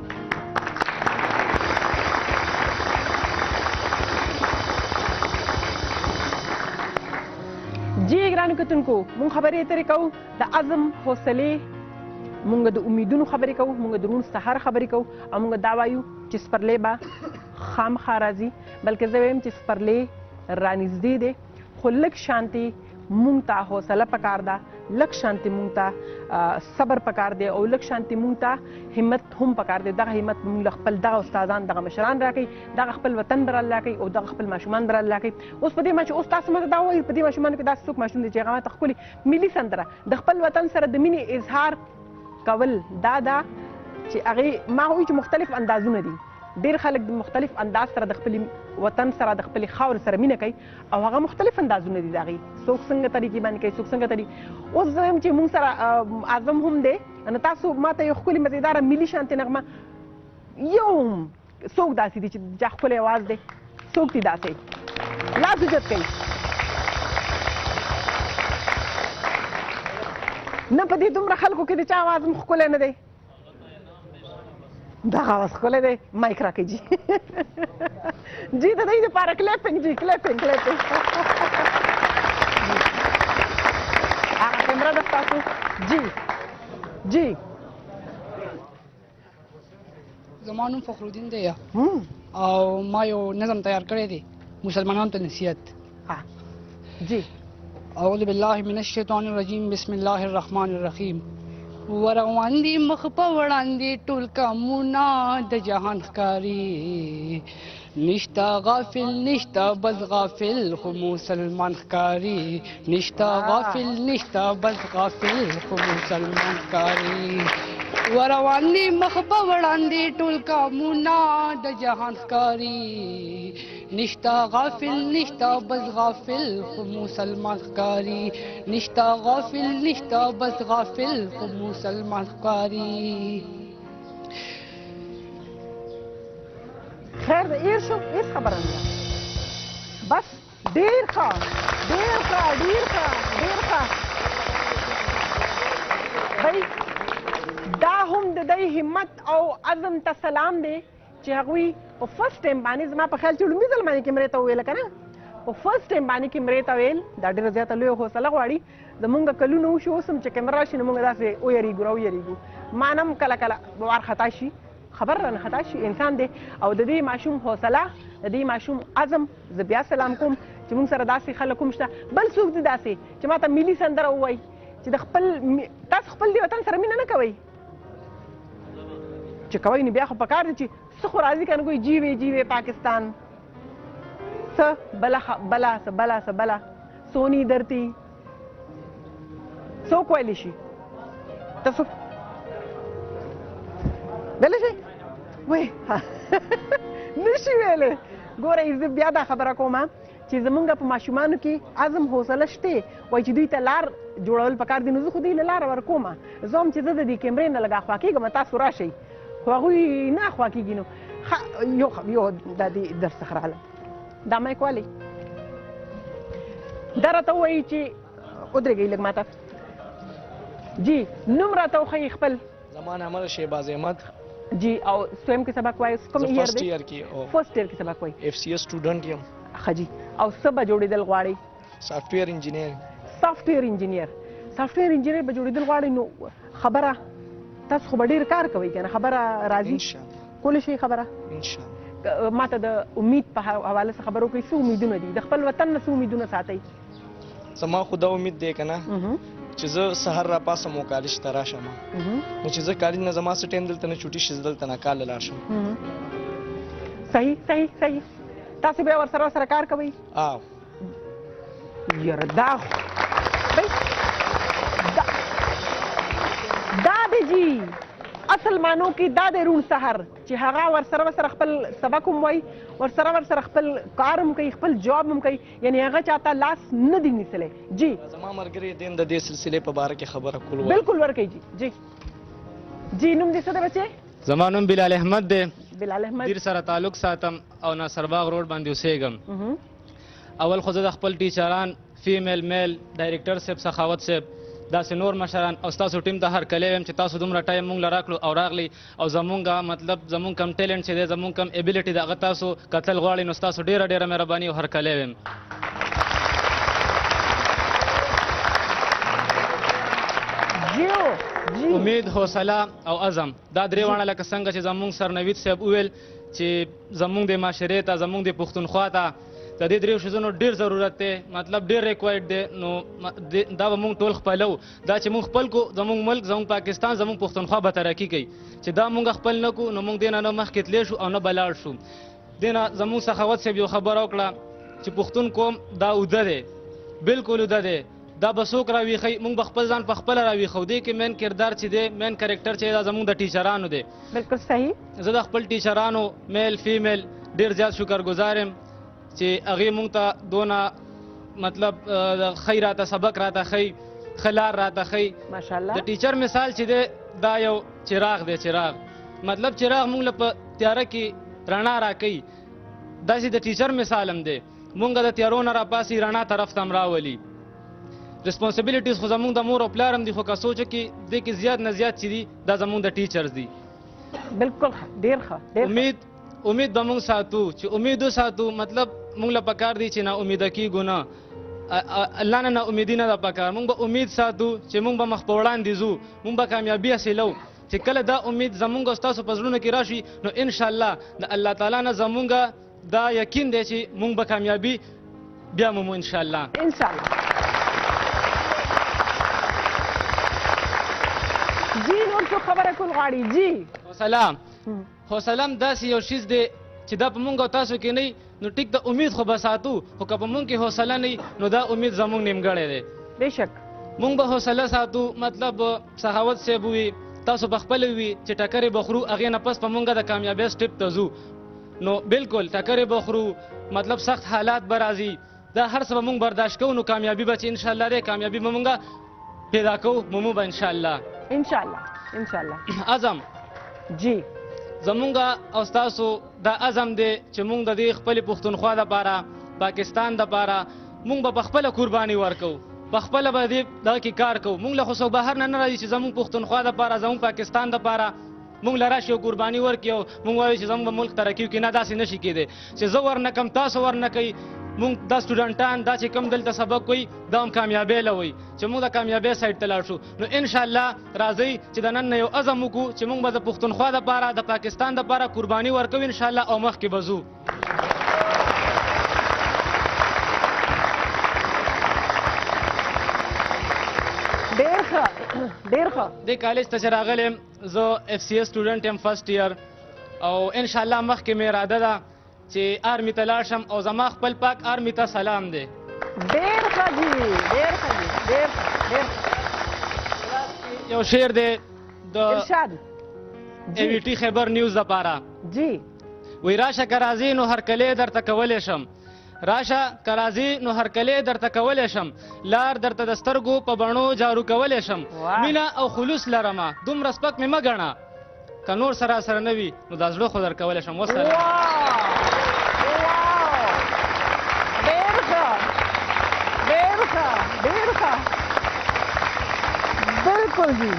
جی ګرانو کتونکو مونږ خبرې اترې کوو د عزم حوصلې مونږ د امیدونو خبرې کوو مونږ د روڼ سهار خبرې کوو او مونږ دا وایو چې سپرلی به خامخا راځي بلکې زه وایم چې سپرلی رانږدې دی خو لږ شانتي مونږ ته حوصله پکار ده لږ شانتي مونږ ته صبر پکار دی او لږ شانتي مونږ ته همت هم پکار دی. دغه همت مونږ له خپل دغه استادان دغه مشران راکوي دغه خپل وطن بر الله کوي او دغه خپل ماشومان بر الله کوي. اوس په دې ما چې اوس تاسو ماته دا وایي په دې ماشومانو کې داسې څوک ماشوم دی چې هغه ماته ښکلي ملي سندره د خپل وطن سره د مینې اظهار کول دا ده چې هغې ما وایي چې مختلف اندازونه دي. ډېر خلک د مختلف انداز سره د خپل وطن سره د خپلې خاورې سره مینه کوي او هغه مختلف اندازونه دي د هغې. څوک څنګه طریقې باندې کوي، څوک څنګه طریقې. اوس زه یم چې مونږ سره اعظم هم دی، نو تاسو ما ته یو ښکلې مزېداره ملي شانتې نغمه یو څوک داسې دي چې جا ښکلی اواز دی، څوک دي داسې لاس اوچت کوي. نه په دې دومره خلکو کې د چا اواز هم ښکلی نه دی. دغه اواز ښکلی دی. مایک راکړئ جي جي د دوی دپاره کلیپنګ جي کلیپنګ کلیپنګ هغه کیمره ده ستاسو جي جي. زما نوم فخرالدین دی او ما یو نظم تیار کړی دی مسلمانانو ته نصیحت. جی اعوذ بالله من الشیطان الرجیم بسم الله الرحمن الرحیم. وروان دي مخ په وړاندې ټول کامونه د جهان ښکاري، نشتا غافل نشتا بس غافل خو مسلمان ښکاري، نشتا غافل نشتا بس غافل خو مسلمان ښکاري. وروان دي مخ په وړاندې ټول کامونه د جهان ښکاري، نشتا غافل نشتا بس غافل خو مسلمان ښکاري، نشتا غافل نشتا بس غافل خو مسلمان ښکاري. خیر د ایر شو هېڅ خبره نه ده. بس ډېر ښه ډېر ښه ډېر ښه ډېر ښه. بھائی دا هم د دوی همت او عزم ته سلام دی چې هغوی په فرست ټایم باندې زما په خیال چې لومړي ځل باندې کیمرې ته وویله که نه، په فرست ټایم باندې کیمرې ته ویل دا ډېره زیاته لویه حوصله غواړي. زمونږ کلونه وشي اوس هم چې کیمره راشي نو مونږ داسې ویرېږو راویرېږو. ما نه هم کله کله وارخطا شي، خبر رانه خطا شي، انسان دی. او د دې ماشوم حوصله، د دې ماشوم عزم زه بیا سلام کوم چې مونږ سره داسې خلک هم شته. بل څوک دي داسې چې ما ته ملي سندره ووایي چې د خپل تاسو خپل دې وطن سره مینه نه کوئ، چې کوئ نو بیا خو پکار دی چې څه خو راځي که نه کوئ جیوې جیوې پاکستان، څه بله بله څه بله څه بله سونی درتي څوک ویلی شي؟ تاسو ویلی شئ؟ وی نشي ویلی. ګورئ زه بیا دا خبره کوم چې زمونږ په ماشومانو کې عزم حوصله شته، وایي چې دوی ته لار جوړول پکار دي، نو زه خو دوی له لاره ورکوم. زه هم چې زه د دې کیمرې نه لږ اخوا کېږم تاسو راشئ، خو هغوی نه اخوا کېږي. نو یو یو دا دې در څخه راغله دا مایک والی دا راته ووایي چې ودرېږئ لږ ماته جي نوم راته وښیي خپل. زما نام شهباز احمد جی. او سویم کې سبق وایي کوم ایئر دی؟ فرست ایئر کې. فرست ایئر کې سبق وایي. اف سی ایس سټوډنټ یم. ښه جي. او څه به جوړېدل غواړئ؟ سافټویر انجینیر. سافټویر انجینیر. سافټویر انجینیر به جوړېدل غواړئ نو خبره تاسو خو به ډېر کار کوئ که نه؟ خبره راځي کولی شئ خبره؟ انشاءالله. ما ته د امید په حواله څه خبرې وکړئ. څه امیدونه دي د خپل وطن نه؟ څه امیدونه ساتئ؟ زما خو دا امید دی که نه چې زه سهار راپاسم او کالج ته راشم، نو چې زه کالج نه زما څه ټایم دلته نه چوټي شي، زه دلته نه کال لاړ شم. صحیح صحیح صحیح. تاسو بیا ورسره ورسره کار کوئ؟ او یاره دا دا دی جي اصل مانو کې دا دی روڼ سهار چې هغه ورسره ورسره خپل سبق هم وایي، ورسره ورسره خپل کار هم کوي، خپل جاب هم کوي، یعنې هغه چاته لاس نه دی نیسلی. جي زما ملګري دین د دې سلسلې په باره کې خبره کول وایي. بالکل ورکوي جي. جي جي نوم دې څه دی بچې؟ زما نوم بلال احمد دی. بلال احمد. دیر سره تعلق ساتم او ناصرباغ روډ باندې اوسېږم. اول خو زه د خپل ټیچران فیمیل میل ډایرکټر صاحب سخاوت صاحب داسې نور مشران او ستاسو ټیم ته هرکلی وایم چې تاسو دومره ټایم مونږ له راکړو او راغلی او زمونږ مطلب زمونږ کم ټیلنټ چې دی زمونږ کم ایبیلیټي د هغه تاسو کتل غواړئ نو ستاسو ډېره ډېره مهرباني او هرکلی وایم. امید حوصله او عزم دا درې واړه لکه څنګه چې زمونږ سر نوید صاحب وویل چې زمونږ د معاشرې ته زمونږ د پښتونخوا ته د دې دریو شیزونو ډېر ضرورت دی، مطلب ډېر ریکوایرډ دی. نو دا به مونږ ټول خپلو، دا چې مونږ خپل کو زمونږ ملک زمونږ پاکستان زمونږ پښتونخوا به ترقي کوي. چې دا مونږ خپل نه کو نو مونږ دې نه نه مخکې تللی شو او نه به لاړ شو. دې نه زمونږ سخاوت صاحب یو خبره وکړه چې پښتون قوم دا اوده دی، بلکل اوده دی. دا به څوک راویښوي موږ به خپل ځان په خپله راویښو دې کې مین کردار چې دی مین کرکټر چې دا زموږ د ټیچرانو دی. بالکل صحیح. زه د خپل ټیچرانو میل فیمیل ډېر زیات شکرګزار یم چې هغې موږ ته دونه مطلب ښی راته سبق راته ښی ښه لار راته ښی. ماشاءالله. د ټیچر مثال چې دی دا یو چراغ دی چراغ مطلب چراغ موږ له په تیاره کې رڼا راکوي داسې د ټیچر مثال هم دی موږ د تیارو نه راپاسي رڼا طرف ته هم راولي. ریسپانسبلیټیز خو زموږ د مور او پلار هم دي خو که سوچه کې دې کې زیات نه زیات چې دي دا زموږ د ټیچرز دي. بالکل ډېر ښه. امید امید به موږ ساتو چې امید وساتو مطلب موږ له پکار دی چې نا امیده کېږو نه الله نه نا امیدي نه ده پکار موږ به امید ساتو چې موږ به مخ په وړاندې ځو موږ به کامیابي حاصلو چې کله دا امید زموږ او ستاسو په زړونو کې راشي نو انشاءالله د الله تعالی نه زموږ دا یقین دی چې موږ به کامیابي بیا مومو انشاءالله. انشاءالله. جی نور څوک خبره کول غواړي؟ جی حوصله حوصله هم داسې یو شیز دی چې دا په موږ او تاسو کې نه نو ټیک د امید خو به ساتو خو که په موږ کې حوصله نه نو دا امید زموږ نیمګړی دی. بېشک موږ به حوصله ساتو مطلب سخاوت صاحب وي تاسو به خپله وي چې ټکرې به خورو هغې نه پس په موږ د کامیابۍ سټپ ته ځو نو بالکل ټکرې به خورو مطلب سخت حالات به راځي دا هر څه به موږ برداشت کوو نو کامیابي به چې انشاءالله دی کامیابي به موږ پیدا کوو مومو به انشاءالله. انشاءالله انشاءالله. عزم جی زمونږ او ستاسو دا عزم دی چې موږ د دې خپلې پښتونخوا دپاره پاکستان دپاره موږ به په خپله قرباني ورکوو په خپله به دې دغه کې کار کوو موږ له خو څوک بهر نه نه راځي چې زموږ پښتونخوا دپاره زموږ پاکستان دپاره موږ له راشي او قرباني ورکړي او موږ وایو چې زموږ ملک ترقي وکړي نه داسې نه شي کېدی چې زه ورنه کم تاسو ورنه کوئ موږ دا سټوډنټان دا چې کوم دلته سبق کوي دا هم کامیابۍ له وایي چې موږ د کامیابۍ سایډ ته لاړ شو نو انشاءالله راځئ چې د نن نه یو عزم وکړو چې موږ به د پښتونخوا دپاره د پاکستان دپاره قرباني ورکوو انشاءالله او مخکې به ځو. ډېر ښه ډېر ښه. دې کالج ته چې راغلی یم زه اف سی اے سټوډنټ یم فرسټ ایئر او انشاءالله مخکې مې اراده ده چې آرمي ته لاړ شم او زما خپل پاک آرمي ته سلام دی. ډېر ښه دي ډېر ښه دي ډېر ډېر یو شعر دی د ارشاد ای وی ټي خیبر نیوز دپاره. جی وی راشه که راځې نو هرکلی درته کولی شم راشه که راځې نو هرکلی درته کولی شم لار درته د سترګو په بڼو جارو کولی شم مینه او خلوص لرمه دومره سپک مې مه ګڼه که نور سره سره نه وي نو دا زړه خو در کولی شم. وسلام. بالکل جی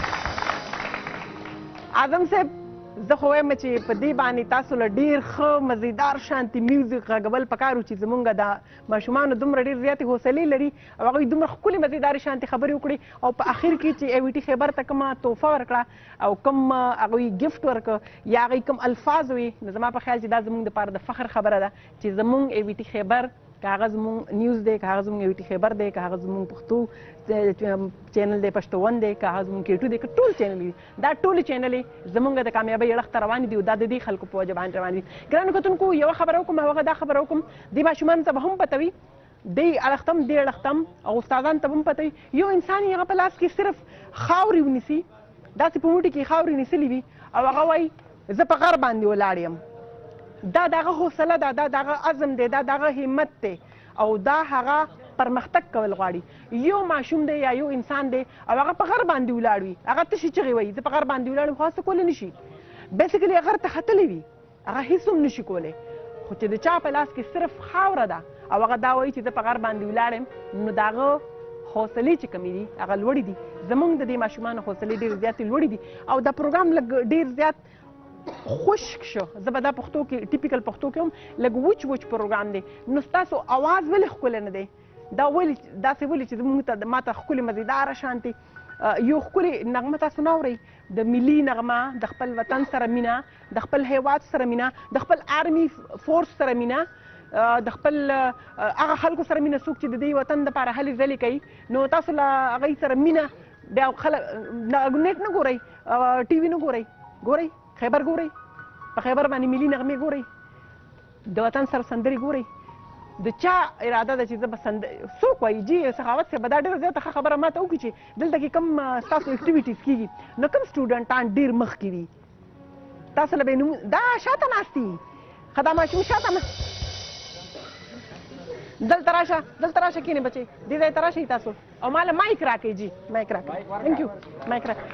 اعظم صاحب زه خو وایم چې په دې باندې تاسو له ډېر ښه مزیدار شانتي میوزیک غږول پکار و چې زمونږ د ماشومانو دومره ډېر زیاتې حوصلې لري او هغوی دومره ښکلې مزیدارې شانتي خبرې وکړي او په اخر کې چې ای وي ټي خیبر ته کومه تحفه ورکړه او کوم هغوی ګفټ ورکړه یا هغوی کوم الفاظ وي نو زما په خیال چې دا زمونږ دپاره د فخر خبره ده چې زمونږ ای وي ټي خیبر که هغه زمونږ نیوز دی که هغه زمونږ ای وي ټي خیبر دی که هغه زمونږ پښتو چینل دی پښتو ون دی که هغه زمونږ کیټو دی که ټول چینل دي دا ټولې چینلې زمونږ د کامیابۍ اړخ ته روانې دي او دا د دې خلکو په وجه باندې روانې دي. ګرانو کتونکو یوه خبره وکړم هغه دا خبره وکړم دې ماشومانو ته به هم پته وي دې اړخ ته هم دې اړخ ته هم او استادانو ته به هم پته وي یو انسان یې هغه په لاس کې صرف خاورې ونیسي داسې په موټي کې خاورې نیسلې وي او هغه وایي زه په غر باندې ولاړ یم دا دغه حوصله ده دا دغه عزم دی دا دغه همت دی او دا هغه پرمختګ کول غواړي. یو ماشوم دی یا یو انسان دی او هغه په غر باندې ولاړ وي هغه تشې چغې وایي زه په غر باندې ولاړ یم خو هڅه کولی نه شي بیسیکلي غر ته ختلی وي هغه هېڅ هم نه شي کولی خو چې د چا په لاس کې صرف خاوره ده او هغه دا وایي چې زه په غر باندې ولاړ یم نو د هغه حوصلې چې کمې دي هغه لوړې دي. زموږ د دې ماشومانو حوصلې ډېرې زیاتې لوړې دي او دا پروګرام لږ ډېر زیات خشک شو زه به دا پښتو کې ټیپیکل پښتو کې هم لږ وچ وچ پروګرام دی نو ستاسو اواز ولې ښکلی نه دی دا ولې داسې ولې چې زموږ ته ما ته ښکلې مزیداره شانتې یو ښکلې نغمه تاسو نه اورئ د ملي نغمه د خپل وطن سره مینه د خپل هیواد سره مینه د خپل آرمي فورس سره مینه د خپل هغه خلکو سره مینه څوک چې د دې وطن دپاره هلې ځلې کوي نو تاسو له هغوی سره مینه بیا خلک نیټ نه ګورئ ټي وي نه ګورئ ګورئ خیبر ګورئ په خیبر باندې ملي نغمې ګورئ د وطن سره سندرې ګورئ د چا اراده ده چې زه به سند څوک وایي جی سخاوت صاحب دا ډېره زیاته ښه خبره ما ته وکړي چې دلته کې کوم ستاسو اکټیویټیز کېږي نو کوم سټوډنټان ډېر مخکې دي تاسو له به نوم دا شاته ناست دي ښه دا ماشوم شاته نه دلته راشه دلته راشه کښېنئ بچې دې ځای ته راشئ تاسو او ما له مایک راکړئ جي مایک راکړئ تھینک یو مایک راکړئ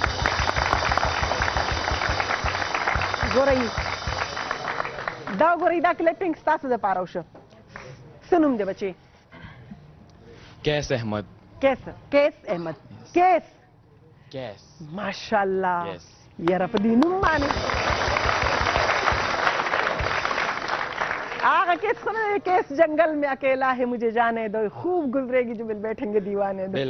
ګورئ دا ګورئ دا کلیپینګ ستاسو دپاره وشه څه نوم دی بچې کیس احمد کیس کیس احمد کیس کیس ماشاءالله یاره په دې نوم باندې آغا کیس خونه کیس جنگل میں اکیلا ہے مجھے جانے دو خوب گزرے گی جو مل بیٹھیں گے دیوانے دو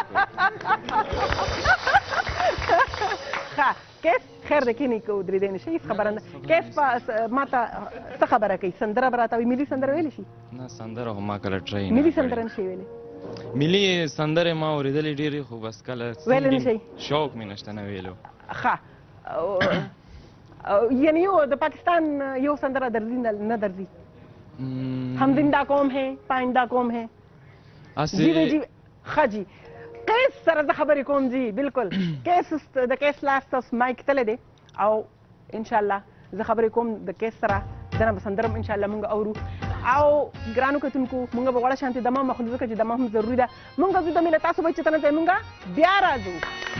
کیس خیر دکی نہیں کو ادری دینی شي خبره نه کیس په ماته څه خبره کوي سندره براته وي ملي سندره ویلی شي نه سندره ما کله ټرای ملي سندره نشي ویلی ملي سندره ما اوریدلې ډېرې خو بس کله ویلی نشي شوق مې نشته نه ویلو ښه یعنی یو د پاکستان یو سندره درځي نه درځي हम जिंदा कौम है पाइंदा कौम है जी जी हाँ जी केस सर ز خبرې کوم جی بالکل کیس د کیس لاس تاسو مایک تله دی او ان شاء الله ز خبرې کوم د کیس سره دنه بسندرم ان شاء الله مونږ اورو او ګرانو کتونکو مونږ به وړه شانتي دمه مخ ځکه چې دمه هم ضروري ده مونږ زو د مله تاسو به چې تنه مونږ بیا راځو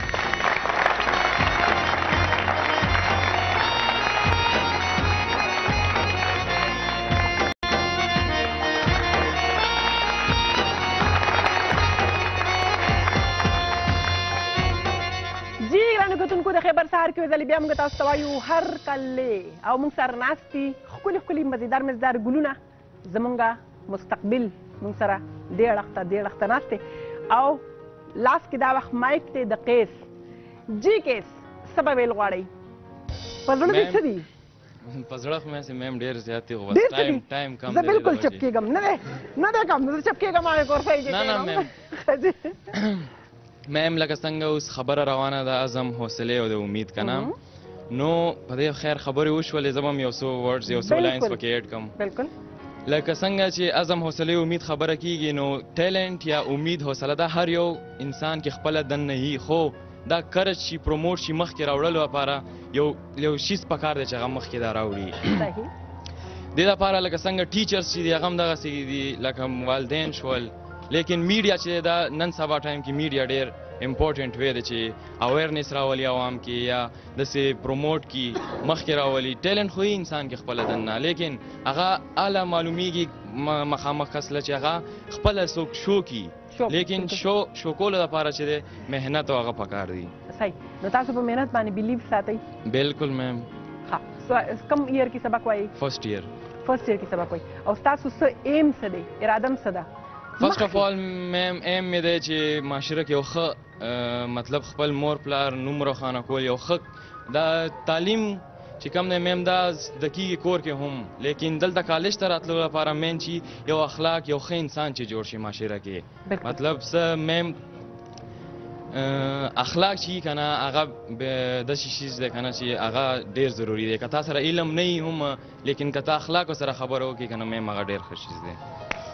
کتونکو د خیبر سهار کې ځلې بیا موږ تاسو ته وایو هر کلې او موږ سره ناست دي ښکلي ښکلي مزیدار مزیدار ګلونه زمونږ مستقبل موږ سره دې اړخ ته دې اړخ ته ناست دی او لاس کې دا وخت مایک دی د قیس جی قیس څه به ویل غواړئ په زړه دې څه دي په زړه خو مې میم ډېر زیات دی خو بس ټایم ټایم کم دی زه بالکل چپ کېږم نه دی نه دی کم زه چپ کېږم هغې کورسۍ کې نه نه میم میم لکه څنګه اوس خبره روانه ده عزم حوصلې او د امید که نه نو په دې خیر خبرې وشولې زه به هم یو څو ورډز یو څو لاینز پکې ایډ کړم بالکل لکه څنګه چې عزم حوصلې امید خبره کېږي نو ټیلنټ یا امید حوصله ده هر یو انسان کې خپله دننه وي خو دا کرج شي پروموټ شي مخکې راوړلو لپاره یو یو شیز پکار دی چې هغه مخکې دا راوړي دې لپاره لکه څنګه ټیچرز چې دي هغه هم دغسې دي لکه والدین شول لیکن میډیا چې دا نن سبا ټایم کې میډیا ډېر امپورټنټ وی دی چې اویرنس راولي عوام کې یا داسې پروموټ کي مخکې راولي ټیلنټ خو انسان کې خپله دننه لیکن هغه اعلی معلومیږي مخامخ کس له چې هغه خپله څوک شو کي لیکن شو شو کولو دپاره چې دی محنت او هغه پکار دی صحیح نو تاسو په محنت باندې بلیو ساتئ بالکل میم ښه کم ایئر کې سبق وایي فرسٹ ایئر فرسٹ ایئر کې سبق وایي او ستاسو څه ایم څه دی اراده م څه ده فرسٹ اف آل میم ایم مې دی چې معاشره کې یو ښه مطلب خپل مور پلار نوم روښانه کول یو ښه دا تعلیم چې کوم دی میم دا زده کېږي کور کې هم لیکن دلته کالج ته راتلو لپاره مین چې یو اخلاق یو ښه انسان چې جوړ شي معاشره کې مطلب څه میم اخلاق چې که نه هغه داسې شیز دی که نه چې هغه ډېر ضروري دی که تا سره علم نه وي هم لیکن که تا اخلاقو سره خبره وکړي که نه میم هغه ډېر ښه شیز دی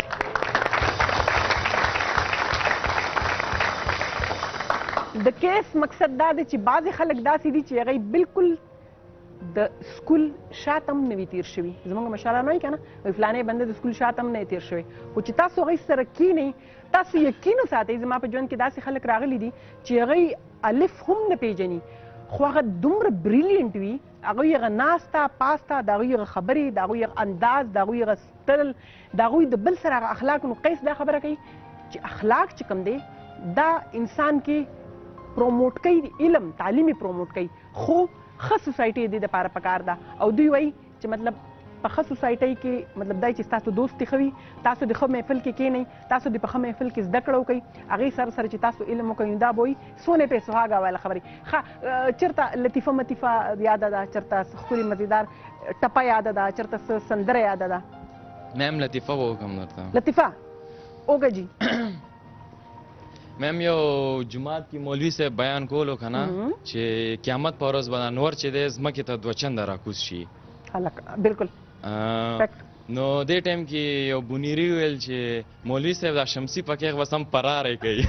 د کیس مقصد دا دی چې بعضې خلک داسې دي چې هغوی بالکل د سکول شاته هم نه وي تیر شوي زموږ مشران وایي که نه وایي فلانی بنده د سکول شاته هم نه تیر شوی خو چې تاسو هغوی سره کینئ تاسو یقین وساتئ زما په ژوند کې داسې خلک راغلي دي چې هغوی الف هم نه پیژني خو هغه دومره بریلینټ وي هغوی هغه ناسته پاسته د هغوی هغه خبرې د هغوی هغه انداز د هغوی هغه ستل د هغوی د بل سره هغه اخلاق نو قیس دا خبره کوي چې اخلاق چې کوم دی دا انسان کې پروموټ کوي علم تعلیمي پروموټ کوي خو ښه سوسایټي دې دپاره پکار ده او دوی وایي چې مطلب په ښه سوسایټۍ کې مطلب دا چې ستاسو دوست ښه وي تاسو د ښه محفل کې کښېنئ تاسو د په ښه محفل کې زده کړه وکئ هغې سره سره چې تاسو علم وکئ نو دا به وایي سونې پې سهاګه واله خبرې ښه چېرته لطیفه مطیفه یاده ده چېرته ښکلې مزیدار ټپه یاده ده چېرته څه سندره یاده ده میم لطیفه به وکړم درته لطیفه اوګه جي میم یو جماعت کې مولوي صاحب بیان کولو که نه چې قیامت په ورځ به انور چې دی ځمکې ته دوه چنده راکوز شي بالکل نو دې ټایم کې یو بونیری ویل چې مولوي صاحب دا شمسي پکې بس هم پراره کوي.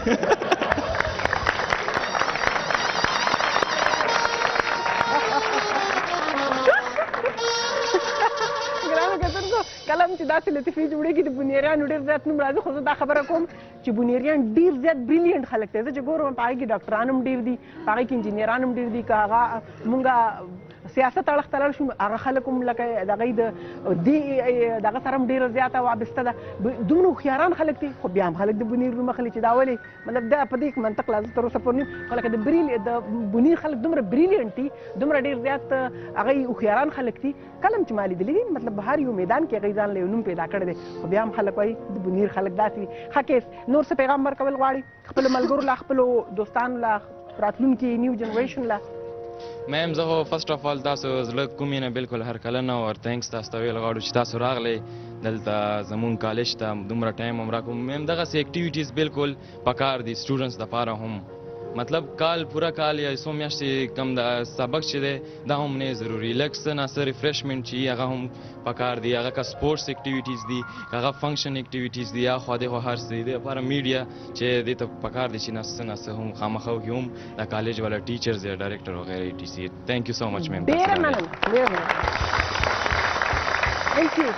کلم چې داسې لطیفې جوړېږي د بونیریانو ډېر زیات نوم راځي، خو زه دا خبره کوم چې بونیریان ډېر زیات بریلیانټ خلک دی. زه چې ګورم په هغې کې ډاکټران هم ډېر دي، په هغې کې انجینران هم ډېر دي. که هغه مونږ سیاست اړخ ته لاړ شو، هغه خلک هم لکه د هغوی د دې دغه سره هم ډېره زیاته وابسته ده. دومره هوښیاران خلک دي، خو بیا هم خلک د بونیر نوم اخلي چې دا ولې مطلب دا په دې منطق لا زه تر اوسه پورې نه یم. خو لکه د بریل د بونیر خلک دومره بریلیانټ دي، دومره ډېر زیات هغوی هوښیاران خلک دي. کله هم چې ما لیدلي دي مطلب هر یو میدان کې هغوی ځان له یو نوم پیدا کړی دی، خو بیا هم خلک وایي د بونیر خلک داسې دي. ښه کیس نور څه پیغام ورکول غواړي خپلو ملګرو له، خپلو دوستانو له، راتلونکي نیو جنریشن له؟ میم زه خو فرسټ اف آل تاسو زړه کومې نه بالکل هرکله نه او تھینکس تاسو ته ویل غواړو چې تاسو راغلی دلته زمونږ کالج ته دومره ټایم هم راکړو. میم دغسې اکټیویټیز بالکل پکار دي سټوډنټس دپاره هم، مطلب کال پوره کال یا څو میاشتې کم د سبق چې دی دا هم نه ضروري، لږ څه نه څه ریفریشمنټ چې هغه هم پکار دي. هغه که سپورټس اکټیویټیز دي، که هغه فنکشن اکټیویټیز دي، یا خوا دې خوا هر څه دي. دې لپاره میډیا چې دې ته پکار دي چې نه څه نه څه هم خامخا وکړي، هم د کالج والا ټیچرز یا ډایرکټر وغیره ای ټي سی. تھینک یو سو مچ میم. ډېره مننه، ډېره مننه. تھینک یو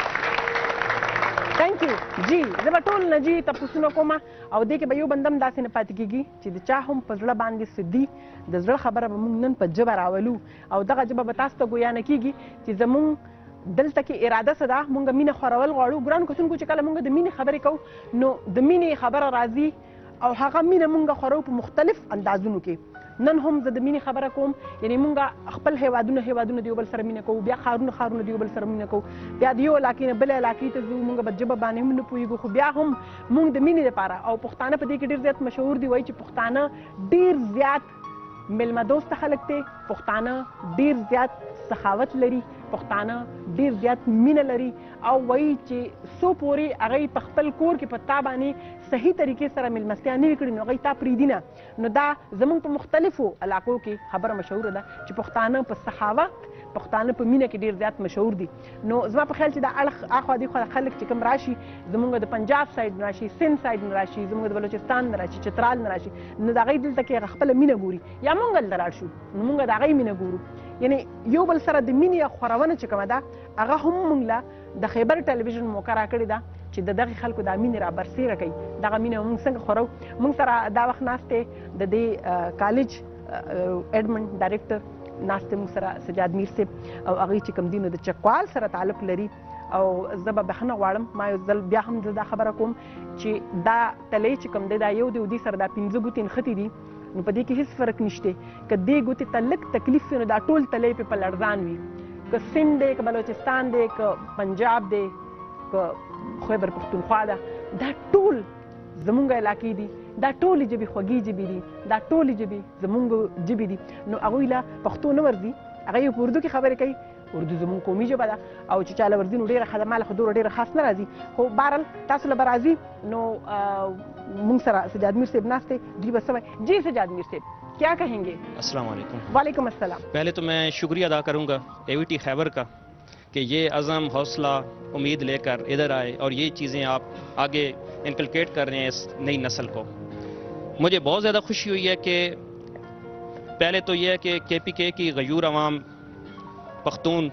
تھینک یو. جی زه به ټول نه جي تپوسونه کوم، او دې کې به یو بنده هم داسې نه پاتې کېږي چې د چا هم په زړه باندې څه دي، د زړه خبره به موږ نن په ژبه راولو، او دغه ژبه به تاسو ته ګویا نه کېږي چې زموږ دلته کې اراده څه ده. موږ مینه خورول غواړو. ګرانو کتونکو چې کله موږ د مینې خبرې کوو نو د مینې خبره راځي، او هغه مینه موږ خورو په مختلف اندازونو کې. نن هم زه د مینې خبره کوم، یعنی موږ خپل هیوادونه هیوادونه د یو بل سره مینه کوو، بیا ښارونه ښارونه د یو بل سره مینه کوو، بیا د یو علاقې نه بلې علاقې ته ځو، موږ په ژبه باندې هم نه پوهېږو، خو بیا هم موږ د مینې لپاره. او پښتانه په دې کې ډېر زیات مشهور دي، وایي چې پښتانه ډېر زیات میلمه دوسته خلک دي، پښتانه ډېر زیات سخاوت لري، پښتانه ډېر زیات مینه لري، او وایي چې څو پورې هغوی په خپل کور کې په تا باندې صحیح طریقې سره میلمستیا نه وي کړې نو هغوی تا پرېږدي نه. نو دا زموږ په مختلفو علاقو کې خبره مشهوره ده چې پښتانه په سخاوت، پښتانه په مینه کې ډېر زیات مشهور دي. نو زما په خیال چې دا اړخ اخوا دېخوا خلک چې کوم راشي، زموږ د پنجاب سایډ نه راشي، سند سایډ نه راشي، زموږ د بلوچستان نه راشي، چترال نه راشي، نو د هغوی دلته کې هغه خپله مینه ګوري، یا موږ هلته لاړ شو نو موږ د هغوی مینه ګورو. یعنی یو بل سره د مینې خورونه چې کومه ده هغه هم موږ له د خیبر ټلویزیون موقع راکړې ده چې د دغې خلکو دا مینې را برسېره کوي. دغه مینه موږ څنګه خورو. موږ سره دا وخت ناست دی د دې کالج ایډمن ډایرکټر ناست دی موږ سره سجاد میر صاحب، او هغوی چې کوم دي نو د چکوال سره تعلق لري. او زه به بخښنه غواړم، ما یو ځل بیا هم زه دا خبره کوم چې دا تلی چې کوم دی دا یو دی او دې سره دا پنځه ګوتې نښتې دي، نو په دې کې هیڅ فرق نشته. که دې ګوتې ته لږ تکلیف وي نو دا ټول تلی پې په لړزان وي، که سند دی، که بلوچستان دی، که پنجاب دی، که خیبر پښتونخوا ده، دا ټول زمونږ علاقې دي، دا ټولې ژبې خوږې ژبې دي، دا ټولې ژبې زمونږ ژبې دي. نو هغوی له پښتو نه ورځي، هغوی په اردو کې خبرې کوي. اردو زموږ قومي ژبه ده، او چې چا له ورځي نو ډېره ښه ده، ما له خو دومره ډېره خاص نه راځي، خو بهرحال تاسو له به راځي. نو موږ سره سجاد میر صاحب ناست ہے. جی بس سمجھ جی سجاد میر صاحب کیا کہیں گے؟ السلام علیکم. وعلیکم السلام. پہلے تو میں شکریہ ادا کروں گا اے وی ٹی خیبر کا کہ یہ عزم، حوصلہ، امید لے کر ادھر آئے اور یہ چیزیں آپ آگے انکلکیٹ کر رہے ہیں اس نئی نسل کو. مجھے بہت زیادہ خوشی ہوئی ہے کہ پہلے تو یہ ہے کہ کے پی کے کی غیور عوام پختون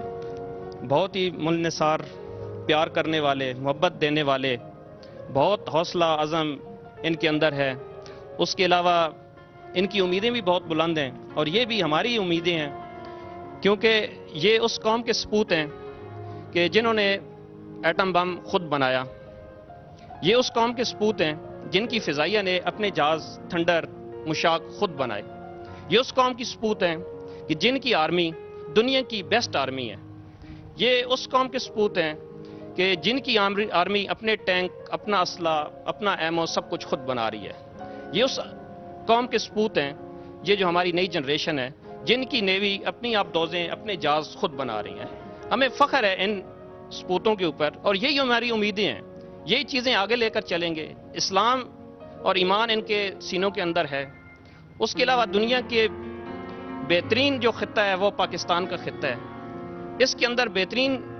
بہت ہی ملنسار، پیار کرنے والے، محبت دینے والے، بہت حوصلہ عزم ان کے اندر ہے. اس کے علاوہ ان کی امیدیں بھی بہت بلند ہیں، اور یہ بھی ہماری امیدیں ہیں، کیونکہ یہ اس قوم کے سپوت ہیں کہ جنہوں نے ایٹم بم خود بنایا. یہ اس قوم کے سپوت ہیں جن کی فضائیہ نے اپنے جہاز، تھنڈر، مشاق خود بنائے. یہ اس قوم کی سپوت ہیں کہ جن کی آرمی دنیا کی بیسٹ آرمی ہے. یہ اس قوم کے سپوت ہیں کہ جن کی آرمی اپنے ٹینک، اپنا اسلحہ، اپنا ایمو سب کچھ خود بنا رہی ہے. یہ اس قوم کے سپوت ہیں، یہ جو ہماری نئی جنریشن ہے، جن کی نیوی اپنی آبدوزیں، اپنے جہاز خود بنا رہی ہیں. ہمیں فخر ہے ان سپوتوں کے اوپر، اور یہی ہماری امیدیں ہیں. یہی چیزیں آگے لے کر چلیں گے. اسلام اور ایمان ان کے سینوں کے اندر ہے. اس کے علاوہ دنیا کے بہترین جو خطہ ہے وہ پاکستان کا خطہ ہے. اس کے اندر بہترین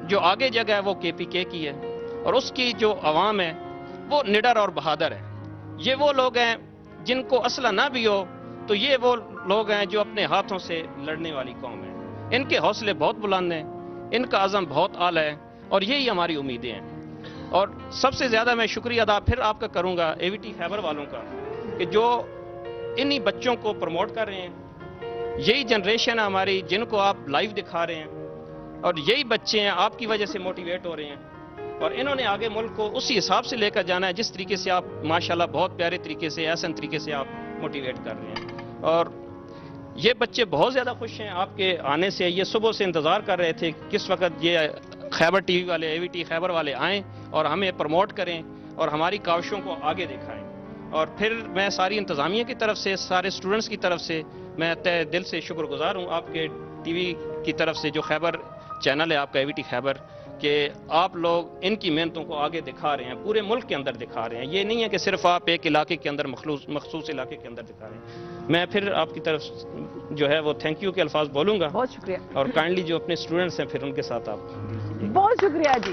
जो आगे जगह है वो के पी के की है और उसकी जो अवाम है वो निडर और बहादुर है। ये वो लोग हैं जिनको असला ना भी हो तो ये वो लोग हैं जो अपने हाथों से लड़ने वाली कौम है। इनके हौसले बहुत बुलंद हैं, इनका अज़म बहुत आला है और यही हमारी उम्मीदें हैं। और सबसे ज़्यादा मैं शुक्रिया अदा फिर आपका करूँगा ए वी टी खैबर वालों का कि जो इन्हीं बच्चों को प्रमोट कर रहे हैं। यही जनरेशन है हमारी जिनको आप लाइव दिखा रहे हैं और यही बच्चे हैं आपकी वजह से मोटिवेट हो रहे हैं और इन्होंने आगे मुल्क को उसी हिसाब से लेकर जाना है जिस तरीके से आप माशाल्लाह बहुत प्यारे तरीके से एहसन तरीके से आप मोटिवेट कर रहे हैं। और ये बच्चे बहुत ज़्यादा खुश हैं आपके आने से। ये सुबह से इंतज़ार कर रहे थे किस वक्त ये खैबर टीवी वाले ए वी टी खैबर वाले आएँ और हमें प्रमोट करें और हमारी काविशों को आगे दिखाएं। और फिर मैं सारी इंतज़ामिया की तरफ से, सारे स्टूडेंट्स की तरफ से मैं तहे दिल से शुक्रगुजार हूँ आपके टीवी की तरफ से जो खैबर चैनल है आपका ए वी टी खैबर, कि आप लोग इनकी मेहनतों को आगे दिखा रहे हैं, पूरे मुल्क के अंदर दिखा रहे हैं। ये नहीं है कि सिर्फ आप एक इलाके के अंदर मखसूस इलाके के अंदर दिखा रहे हैं। मैं फिर आपकी तरफ जो है वो थैंक यू के अल्फाज बोलूँगा। बहुत शुक्रिया। और काइंडली जो अपने स्टूडेंट्स हैं फिर उनके साथ आप। बहुत शुक्रिया जी।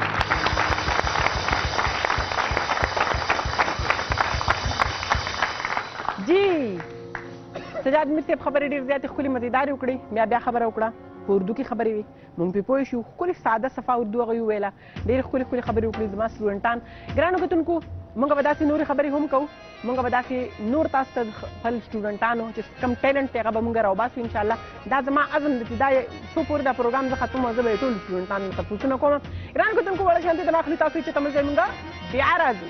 जी सजाद मित्य खबرې ډېر زیاتې ښکلې مزیدارې وکړې. بیا بیا خبره وکړه په اردو کې خبرې وي مونږ پې پوه شو. ښکلې ساده صفا اردو هغوی وویله. ډېرې ښکلې ښکلې خبرې وکړې زما سټوډنټان. ګرانو کتونکو مونږ به داسې نورې خبرې هم کوو. مونږ به داسې نور تاسو ته خپل سټوډنټانو چې کم ټیلنټ دی هغه به مونږ راوباسو انشاءالله. دا زما عزم دی چې دا څو پورې دا پروګرام زه ختم او زه به یې ټولو سټوډنټانو ته تپوسونه کوم. ګرانو کتونکو وړه شانتې ته واخلي تاسو چې تمل ځای مونږ بیا راځو.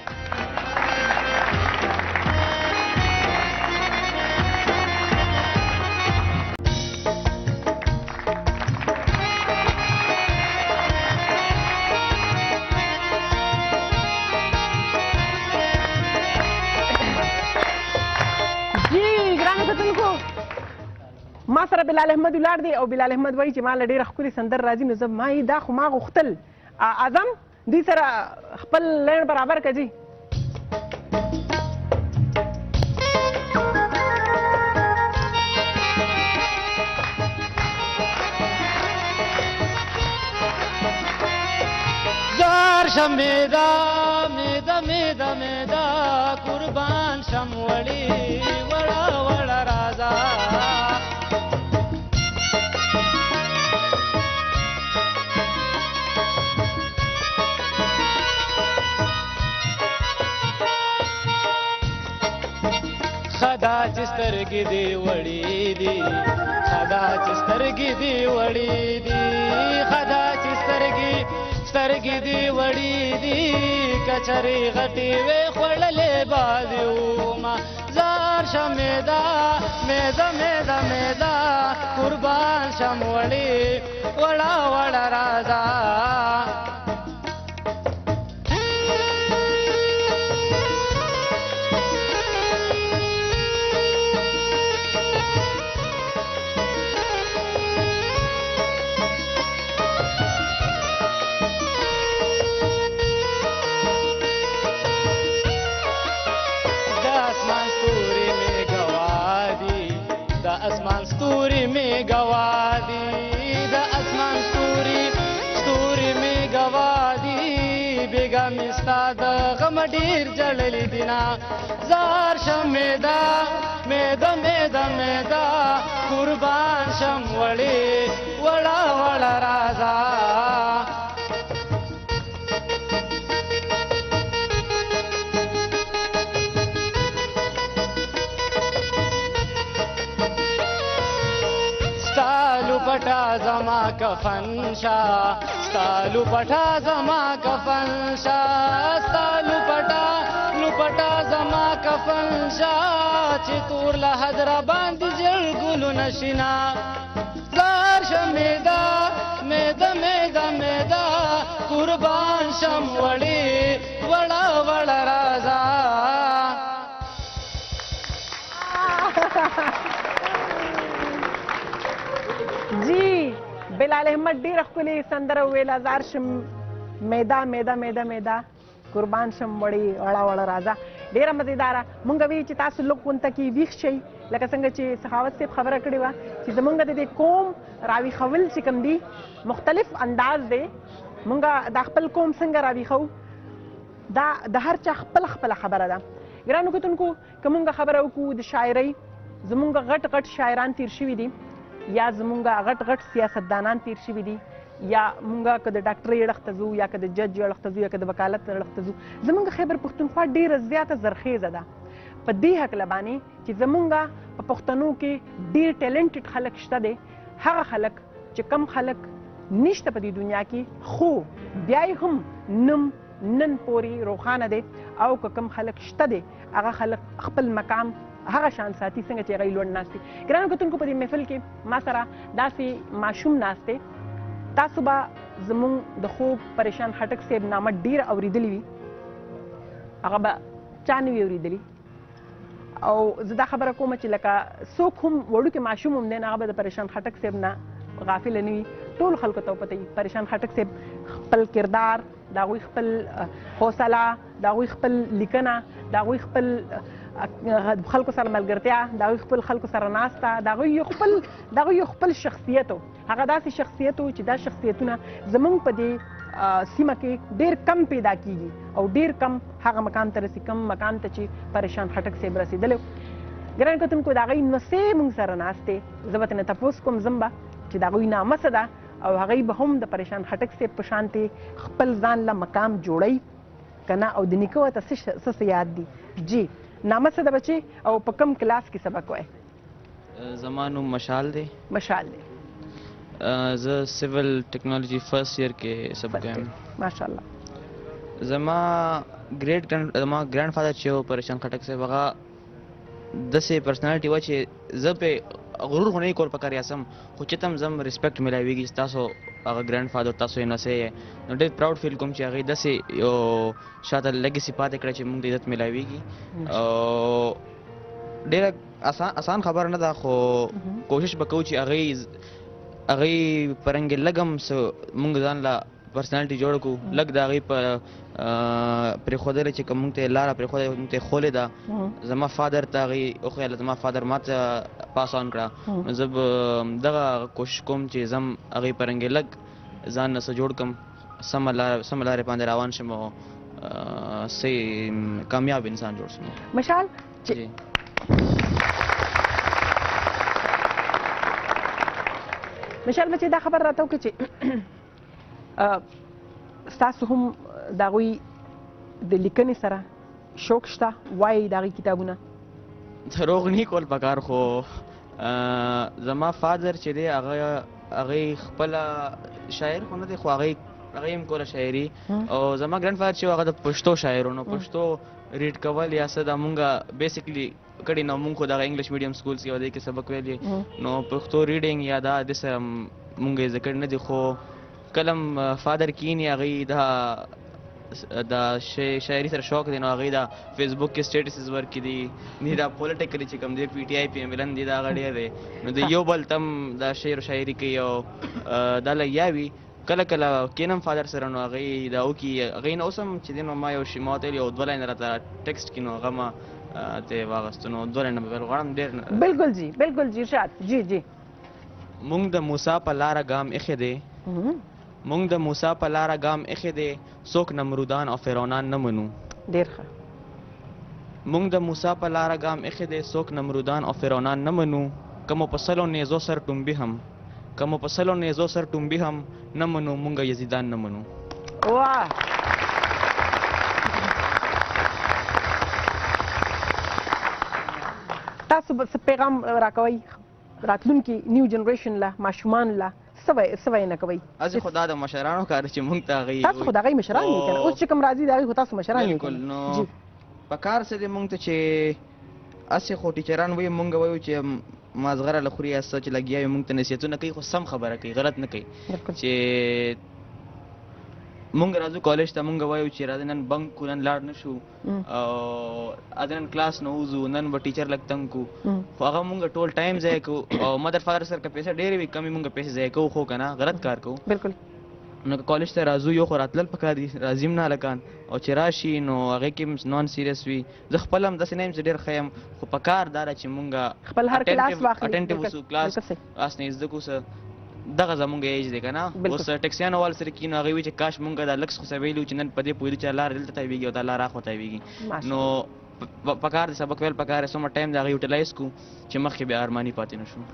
ما سره بلال احمد ولاړ دی او بلال احمد وایي چې ما له ډېره ښکلې سندر راځي نو زه ما یې دا خو ما غوښتل. اعظم دوی سره خپل لین برابر که جي. زار شم میدا میدا میدا میدا قربان شم وړي وړا وړا رازا خدا چې سترګې دې وړې دي خدا چې سترګې دې وړې دي خدا چې سترګې سترګې دې وړې دي کچرې غټې وې خوړلې بازیوما زار شم میدا میدا میدا میدا قربان شم وړې وړا وړا رازا اسمان ستوري می گوادی د اسمان ستوري ستوري می گوادی بیگا مستا د غم ډیر جړلې دینا زار شم میدا میدا میدا میدا قربان شم وړي وړا وړا رازا پټا زما کفن شا ستالو پټا زما کفن شا ستالو پټا لو پټا زما کفن شا چې تور له حضرت باندې جړ ګلو نشینا زار شمیدا میدا میدا میدا قربان شم وړي وړا وړا رازا جی بلال احمد ډېره ښکلې سندره وویله. زار شم میدا میدا میدا میدا قربان شم وړي وړه وړه راځه. ډېره مزیداره. مونږ وی چې تاسو لږ غونته کې ویښ شئ لکه څنګه چې سخاوت صاحب خبره کړې وه چې زمونږ د دې قوم راویښول چې کوم دي مختلف انداز دی. مونږ د خپل قوم څنګه راویښو دا د هر چا خپل خپله خبره ده. ګرانو کتونکو که مونږ خبره وکړو د شاعرۍ، زمونږ غټ غټ شاعران تیر شوي دي یا زمونږ غټ غټ سیاستدانان تیر شوي دي یا مونږ که د ډاکټرۍ اړخ ته ځو یا که د جج اړخ ته ځو یا که د وکالت اړخ ته ځو، زمونږ خیبر پښتونخوا ډېره زیاته زرخیزه ده په دې هکله باندې چې زمونږ په پښتنو کې ډېر ټیلنټډ خلک شته دی. هغه خلک چې کم خلک نشته په دې دنیا کې خو بیا یې هم نم نن پورې روښانه دی، او که کم خلک شته دی هغه خلک خپل مقام هغه شان ساتي څنګه چې هغوی لوړ ناست دي. ګرانو کتونکو په دې محفل کې ما سره داسې ماشوم ناست دی. تاسو به زمونږ د خوب پریشان خټک صاحب نامه ډېره اورېدلې وي، هغه به چا نه وي اورېدلي. او زه دا خبره کوم چې لکه څوک هم وړوکی ماشوم هم دی نو هغه به د پریشان خټک صاحب نه غافله نه وي. ټولو خلکو ته پته وي پریشان خټک صاحب خپل کردار، د هغوی خپل حوصله، د هغوی خپل لیکنه، د هغوی خپل خلکو سره ملګرتیا، د هغوی خپل خلکو سره ناسته، د هغوی یو خپل د هغوی یو خپل شخصیت و. هغه داسې شخصیت و چې دا شخصیتونه زمونږ په دې سیمه کې ډېر کم پیدا کیږي او ډېر کم هغه مقام ته رسي کم مقام ته چې پریشان خټک صاحب رسېدلی. ګران کتونکو د هغوی نسې موږ سره ناست دی. زه به ترنه تپوس کوم ځم به چې د هغوی نامه څه ده او هغوی به هم د پریشان خټک صاحب په شانتې خپل ځان له مقام جوړوي که نه، او د نیکه ورته څه څه یاد دي. جی نامه څه ده بچې او په کوم کلاس کې سبق وایې؟ زما نوم مشال دی. مشال دی. زه سیول ټیکنالوژي فرست ایئر کې سبق وایم. ماشاءالله. زما ګریډ زما ګرانډ فادر چې و پریشان خټک صاحب هغه داسې پرسنالټي وه چې زه پرې غرور خو نه کول پکار یاسم، خو چې ته هم زه هم ریسپیکټ میلاویږي چې تاسو هغه ګرانډ فادر تاسو یې نسې یې، نو ډېر پراؤډ فیل کوم چې هغې داسې یو شاته لیګسي پاتې کړه چې موږ ته عزت میلاویږي. او ډېره اسان اسان خبره نه ده، خو کوشش به کوو چې هغې هغې په رنګ لږ هم څه موږ ځان له پرسنالټي جوړ کړو، لږ د هغې په پرېښودلې چې که موږ ته یې لاره پرېښودلې موږ ته یې ښولې ده. زما فادر ته هغې وښویله، زما فادر ما ته پاس آن کړه، نو زه به دغه کوشش کوم چې زه هم هغې په رنګ لږ ځان نه څه جوړ کړم، سمه لاره سمه لارې باندې روان شم او صحیح کامیاب انسان جوړ شم. مشال مشال بچې دا خبر راته وکړه چې ستاسو هم د هغوی د لیکنې سره شوق شته، وایي د هغوی کتابونه؟ دروغ نه کول پکار، خو زما فادر چې دی هغه هغې خپله شاعر خو نه دی، خو هغې هغې هم کوله شاعري. او زما ګرانډ فادر چې و هغه د پښتو شاعر و، نو پښتو ریډ کول یا څه دا مونږ بیسیکلي کړي، نو مونږ خو دغه انګلیش میډیم سکولز کې ودې کې سبق ویلي، نو پښتو ریډینګ یا دا د سره مونږ یې زده کړي نه دي. خو کله هم فادر کینی هغوی دا د شاعري سره شوق دی، نو هغوی دا فیسبوک کې سټیټسز ورکړي دي، نه دا پولیټیکلي چې کوم دی پی ټي آی پی ایم ایلن دی دا هغه ډېر دی، نو د یو بل ته هم دا شعر و شاعري کوي او دا لګیا وي. کله کله کینم فادر سره نو هغوی دا وکړي، هغوی نه اوس هم چې دی نو ما یو شي ما ورته ویلي یو دوه لاینه راته ټکسټ کړي، نو هغه ما ته واغستو، نو دوه لاینه به بل غواړم ډېر. بلکل جی بلکل جی ارشاد. جی جی مونږ د موسی په لاره ګام ایښی دی، مونږ د موسی په لاره ګام ایښی دی، څوک نمرودان او فرعونان نه منو. ډېر ښه. مونږ د موسی په لاره ګام ایښی دی، څوک نمرودان او فرعونان نه منو، که مو په سلو نیزو سر ټومبي هم که مو په سلو نیزو سر ټومبي هم نه منو، مونږ یزیدان نه منو. واه تاسو به څه پیغام راکوئ راتلونکي نیو جنریشن له ماشومان له څه ویې نه کوئ؟ هسې خو دا د مشرانو کار چې مونږ ته هغوی تاسو خو د هغوی مشران یې که نه، اوس چې کوم راځي د هغوی خو تاسو مشران یې. بلکل. نو په کار څه دی مونږ ته چې هسې خو ټیچران وایي مونږ وایو چې مازغره له خوري یا څه چې لګیا وي مونږ ته نصیحتونه کوي، خو سم خبره کوي، غلط نه کوي. چې مونږ راځو کالج ته مونږ وایو چې راځه نن بنک کو، نن لاړ نه شو، او اځه نن کلاس نه وځو، نن به ټیچر لږ تنګ کو، خو هغه مونږ ټول ټایم ضایع کوو. او مدر فادر سره که پیسې ډېرې وي کمې مونږ پیسې ضایع کوو، خو که نه غلط کار کوو. بلکل. نو کالج ته راځو یو خو راتلل پکار دي راځیم نه هلکان او چې راشي نو هغې کې نان سیریس وي زه خپل هم داسې نه یم چې ډېر ښه یم خو په کار دا ده چې مونږ خپل هر کلاس واخلي اټینټیو اوسو کلاس اس نه زده کو څه دغه زمونږ ایج دی که نه اوس ټیکسیانو وال سره کینو هغوی وایي چې کاش مونږ دا لږ خو څه ویلي چې نن په دې پوهېدو چې لاره دلته تاویږي او دا لاره اخوا تاویږي نو پکار دی سبق ویل پکار دی څومره ټایم د هغه یوټیلایز کړو چې مخکې بیا ارماني پاتې نه شو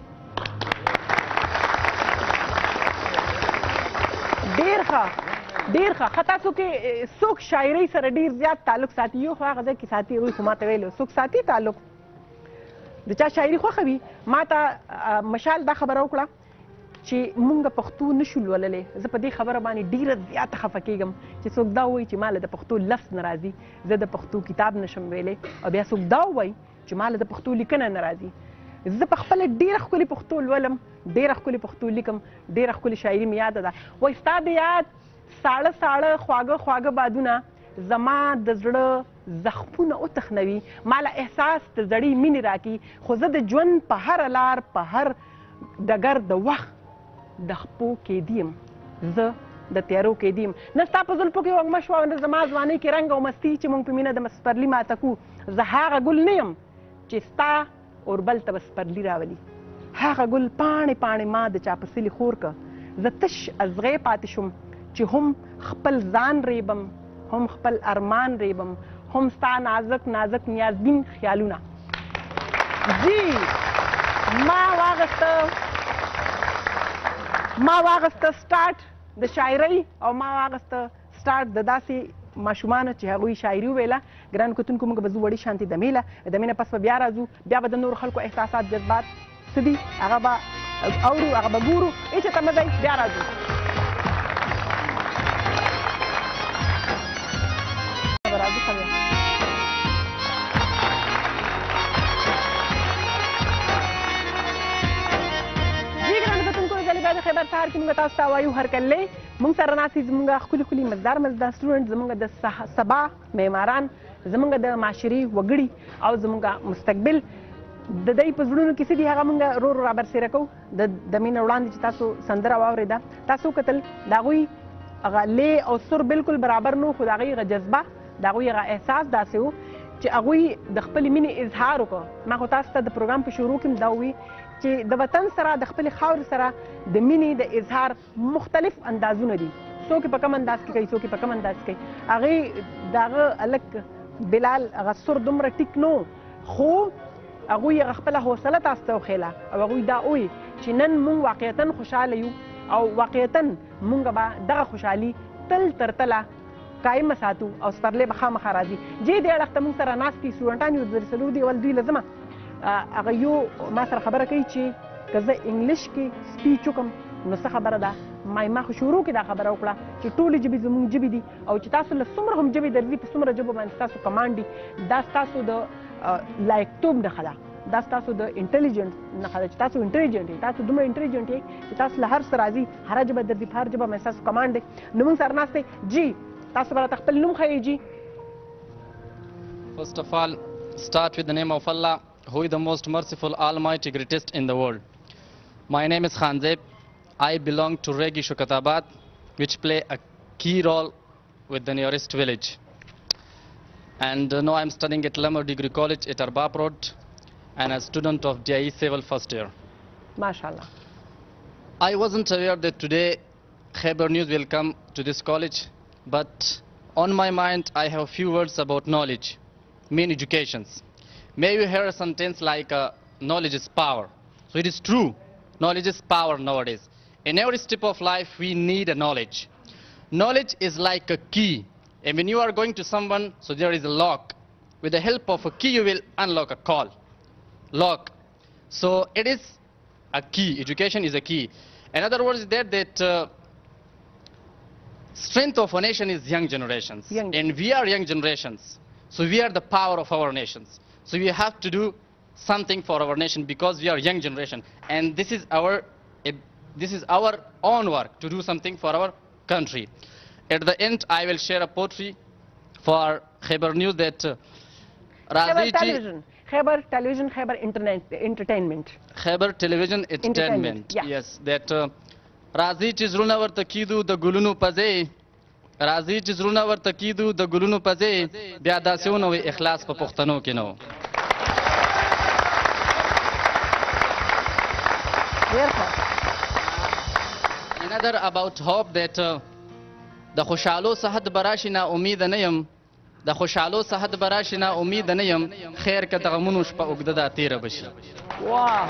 ډېر ښه ډېر ښه ښه تاسو کې څوک شاعرۍ سره ډېر زیات تعلق ساتي یو خو هغه ځای کې ساتي هغوی خو ما ته ویلو څوک ساتي تعلق د چا شاعري خوښه وي ما ته مشال دا خبره وکړه چې مونږ پښتو نشو لوللی زه په دې خبره باندې ډېره زیاته خفه کېږم چې څوک دا ووایي چې ما له د پښتو لفظ نه راځي زه د پښتو کتاب نشم ویلی او بیا څوک دا ووایي چې ما له د پښتو لیکنه نه راځي زه په خپله ډېره ښکلې پښتو لولم ډېره ښکلې پښتو لیکم ډېره ښکلې شاعري مې یاده ده وایي ستا د یاد ساړه ساړه خواږه خواږه بادونه زما د زړه زخمونه وتخنوي ما له احساس د زړې مینې راکړي خو زه د ژوند په هره لار په هر ډګر د وخت د خپو کې دیم زه د تیارو کې دیم نه ستا په زلفو کې وږمه شوه نه زما ځوانۍ کې رنګ او مستی چې موږ په مینه د سپرلي ماته کړو زه هغه ګل نه یم چې ستا اور بل ته به سپرلي راولي هغه ګل پاڼې پاڼې ما د چا په سلي خور که زه تش ازغې پاتې شوم چې هم خپل ځان ریبم هم خپل ارمان ریبم هم ستا نازک نازک نیازبین خیالونه جی ما واغسته ما واغسته سټارټ د شاعرۍ او ما واغسته سټارټ د داسې ماشومانو چې هغوی شاعري وویله ګرانو کتونکو موږ به ځو وړې شانتې دمې له دمې نه پس به بیا راځو بیا به د نورو خلکو احساسات جذبات څه دي هغه به اورو هغه به ګورو هېچېرته مه ځئ بیا راځو راځو ښه بیا د خیبر سهار کې موږ تاسو ته وایو هرکلی موږ سره ناست دي زموږ ښکلي ښکلي مزدار مزدار سټوډنټ زموږ د سبا معماران زموږ د معاشري وګړي او زموږ مستقبل د دوی په زړونو کې څه دي هغه موږ ورو ورو رابرسېره کوو د د مینه وړاندې چې تاسو سندره واورېده تاسو وکتل د هغوی هغه لی او سر بالکل برابر نه خو د هغوی هغه جذبه د هغوی هغه احساس داسې و چې هغوی د خپلې مینې اظهار وکړه ما خو تاسو ته د پروګرام په شروع کې هم دا ووي چې د وطن سره د خپلې خاورې سره د مینې د اظهار مختلف اندازونه دي څوک په کم انداز کې کوي څوک په کم انداز کوي هغې د هغه هلک بلال هغه سر دومره ټیک نو خو هغوی هغه خپله حوصله تاسو ته وښیله او هغوی دا ووایي چې نن موږ واقعیتا خوشحاله یو او واقعیتا موږ به دغه خوشحالي تل تر تله قایمه ساتو او سپرلی به خامخا راځي جې دې اړخ ته موږ سره ناست دي سټوډنټان یو درې څلور دي ول دوی له ځمه هغه یو ما سره خبره کوي چې که زه انګلیش کې سپیچ وکړم نو څه خبره ده ما ما خو شروع کې دا خبره وکړه چې ټولې ژبې زموږ ژبې دي او چې تاسو له څومره هم ژبې درځي په څومره ژبو باندې ستاسو کمانډ دي دا ستاسو د لایقتوب نښه ده دا ستاسو د انټلیجنس نښه ده چې تاسو انټلیجنټ یې تاسو دومره انټلیجنټ یې چې تاسو له هر څه راځي هره ژبه درځي په هر ژبه باندې ستاسو کمانډ دی نو موږ سره ناست دی جی تاسو به راته خپل نوم ښیي جی First of all, start with the name of Allah, who is the most merciful, almighty, greatest in the world. My name is Khan Zeb. I belong to Regi Shukatabad, which play a key role with the nearest village. And uh, now I'm studying at Lamar Degree College at Arbab Road and a student of D I E Civil first year. MashaAllah. I wasn't aware that today Khyber News will come to this college, but on my mind I have a few words about knowledge, mean educations. May you hear a sentence like uh, knowledge is power. So it is true, knowledge is power nowadays. In every step of life we need a knowledge. Knowledge is like a key, and when you are going to someone, so there is a lock. With the help of a key you will unlock a call. Lock. So it is a key, education is a key. In other words, that that uh, strength of a nation is young generations, young. And we are young generations, so we are the power of our nations. So we have to do something for our nation because we are young generation, and this is our it, this is our own work to do something for our country. At the end, I will share a poetry for Khyber News that uh, Khyber Television, Khyber Television, Khyber Internet Entertainment, Khyber Television Entertainment. Entertainment. Yeah. Yes, that uh, راځي چې زړونه ورته کیدو د ګلونو پځې راځي چې زړونه ورته کیدو د ګلونو پځې بیا داسې ونه وي اخلاص په پښتنو کې نه و. Another about hope that uh, د خوشحالو صحت براشي نا امید نه یم د خوشحالو صحت براشي نا امید نه یم خیر که د غمونو شپه اوږده دا تیره بشي. واه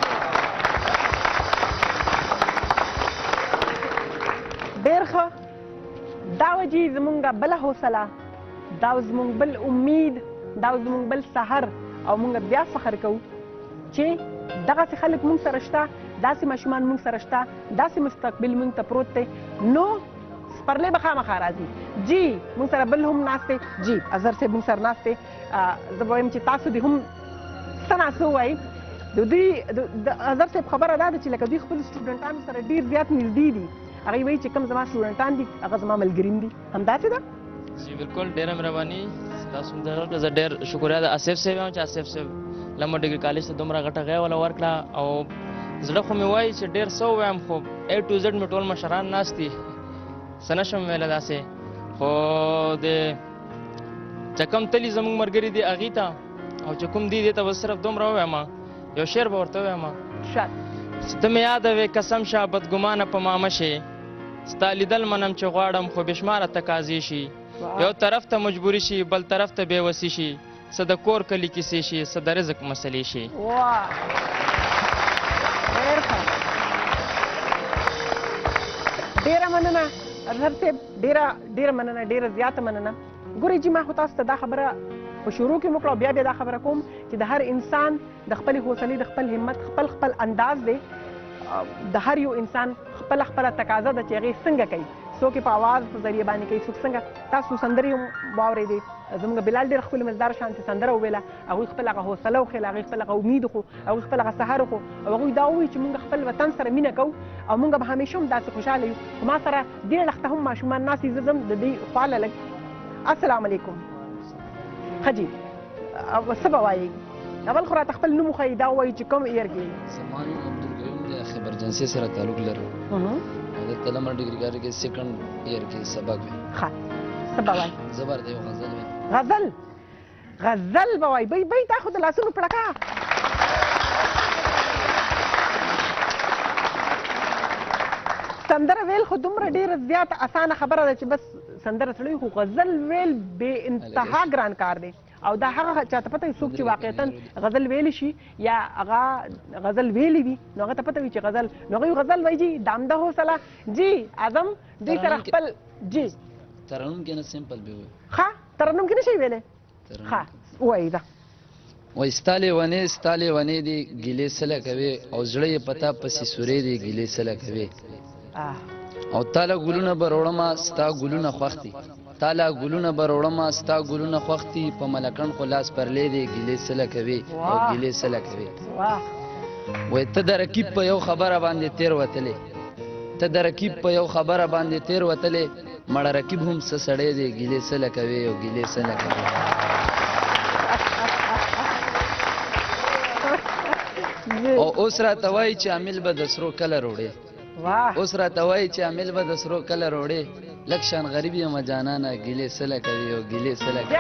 ډېر ښه. دا وجې زمونږ بله حوصله دا زمونږ بل امید دا زمونږ بل سحر او مونږ بیا فخر کوو چې دغسې خلک مونږ سره شته داسې ماشومان مونږ سره شته داسې مستقبل مونږ ته پروت دی. نو سپرلی به خامخا راځي. جی مونږ سره بل هم ناست دی. جی اظهر صاحب مونږ سره ناست دی. زه به وایم چې تاسو دې هم څه نه څه ووایي. د دوی د اظهر صاحب خبره دا ده چې لکه دوی خپلو سټوډنټانو سره ډېر زیات نږدې دي. هغوی وایي چې کوم زما سټوډنټان دي هغه زما ملګري دي. همداسې ده؟ جی بالکل ډېره مهرباني ستاسو مدرک زه ډېر شکریه د آصف صاحب یم چې آصف صاحب لمو ډګري کالج ته دومره غټه غیا ولا ورکړه او زړه خو مې وایي چې ډېر څه ووایم خو اے ټو زیډ مې ټول مشران ناست دي څه نه شم ویلی داسې خو د چې کوم تلي زموږ ملګري دي هغې ته او چې کوم دي دې ته به صرف دومره ووایم یو شعر به ورته ووایم چې ته مې یاده وې قسم شه بدګمانه په ما مشې ستا لیدل منم چې غواړم خو بېشماره تقاضې شي یو طرف ته مجبوري شي بل طرف ته بېوسي شي څه د کور کلي کیسې شي څه د رزق مسلې شي. ډېره مننه اظهر صاحب ډېره ډېره مننه ډېره زیاته مننه. ګورئ جي ما خو تاسو ته دا خبره په شروع کې وکړه او بیا بیا دا خبره کوم چې د هر انسان د خپلې حوصلې د خپل همت خپل خپل انداز دی. د هر یو انسان خپله خپله تقاضا ده چې هغې څنګه کوي. څوک یې په اواز په ذریعه باندې کوي څوک څنګه. تاسو سندرې هم واورېدې زموږ بلال ډېره ښکلې مزدار شانتې سندره وویله هغوی خپل هغه حوصله وښیله هغوی خپل هغه امید وښو هغوی خپل هغه سحر وښو او هغوی دا ووایي چې مونږ خپل وطن سره مینه کوو او مونږ به همیشه هم داسې خوشحاله یو. خو ما سره ډېر لخته هم ماشومان ناست دي. زه ځم د دوی خواله لږ. السلام علیکم. ښه جي څه به وایئ؟ اول خو راته خپل نوم وښایي دا ووایي چې کوم ایر کې زما نوم عبدالقیوم دی خبرجنسۍ سره تعلق لرو دلته لمر ډګري کالج کې سیکنډ ایر کې سبق ویم. ښه څه به وایي؟ زه به ورته یو غزل ویم. غزل غزل به وایي. بی بی تا خو د لاسونو پړکه. سندره ویل خو دومره ډېره زیاته اسانه خبره ده چې بس سندره سړی خو غزل ویل بې انتها ګران کار دی او دا هغه چاته پته وي څوک چې واقعیتا غزل ویلی شي یا هغه غزل ویلی وي نو هغه ته پته وي چې غزل نو هغوی غزل وایي جي د همده حوصله جي اعظم دوی سره خپل جي ترنم کې نه سمپل به وي. ښه ترنم کې نه شي ویلی. ښه ووایي ده وایي ستا لیونې ستا لیونې دي ګیلې سله کوې او زړه یې پتا پسې سورې دي ګیلې سله کوې او تاله ګلونه به روړمه ستا ګلونه خوښ دي تاله ګلونه به روړمه ستا ګلونه خوښ دي په ملکڼ خو لاس پرلی دی ګیلې سله کوې او ګیلې سله کوې. وایي ته د رقیب په یو خبره باندې تیر وتلې ته د رقیب په یو خبره باندې تیر وتلې مړه رقیب هم څه سړی دی ګیلې سله کوې او ګیلې سله کوې. او اوس راته وایي چې عامل به د سرو کله روړې اوس راته وایي چې عامل به د سرو کله روړې لږ شان غریب یم جانانه ګیلې سله کوي او ګیلې سله کوي.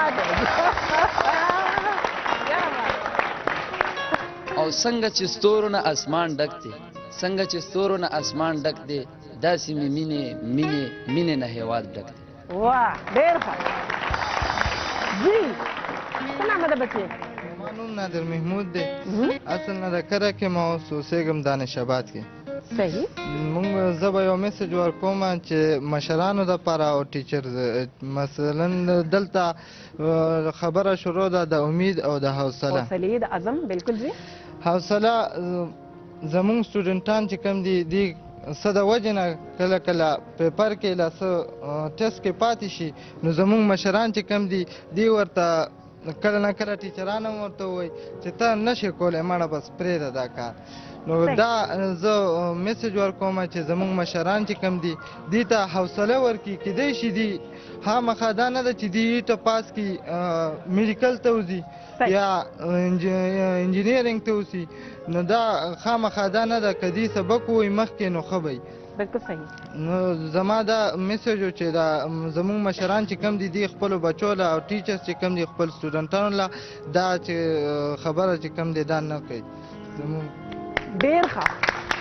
او څنګه چې ستورو نه اسمان ډک دی څنګه چې ستورو نه اسمان ډک دی داسې مې مینې مینې مینې نه هېواد ډک دی. واه ډېر ښه. جي څه نامه ده بچې؟ زما نوم نادر محمود دی. اصل نه د کره کې ما اوس اوسېږم دانش آباد کې. صحیح. مونږ زه به یو میسج ورکوم چې مشرانو دپاره او ټیچرز مثلا دلته خبره شروع ده د امید او د حوصله حوصلې د عزم بالکل جي حوصله زمونږ سټوډنټان چې کوم دي دی څه د وجې نه کله کله پیپر کې له څه ټیسټ کې پاتې شي نو زمونږ مشران چې کوم دي دی ورته کله نه کله ټیچران هم ورته ووایي چې ته نشې کولی مړه بس پرېږده دا کار. نو دا زه میسج ورکوم چې زمونږ مشران چې کوم دي دې ته حوصله ورکړي کیدای شي دي خامخا دا نه ده چې دې ته پاس کړي میډیکل ته وځي یا انجینیرینګ ته وځي نو دا خامخا دا نه ده که دې سبق ووایي مخکې نو ښه به وي بالکل صحیح. نو زما دا میسج و چې دا زموږ مشران چې کم دي دی خپلو بچو له او ټیچرز چې کم دي خپل سټوډنټانو له دا چې خبره چې کم دی دا نه کوي زموږ. ډېر ښه.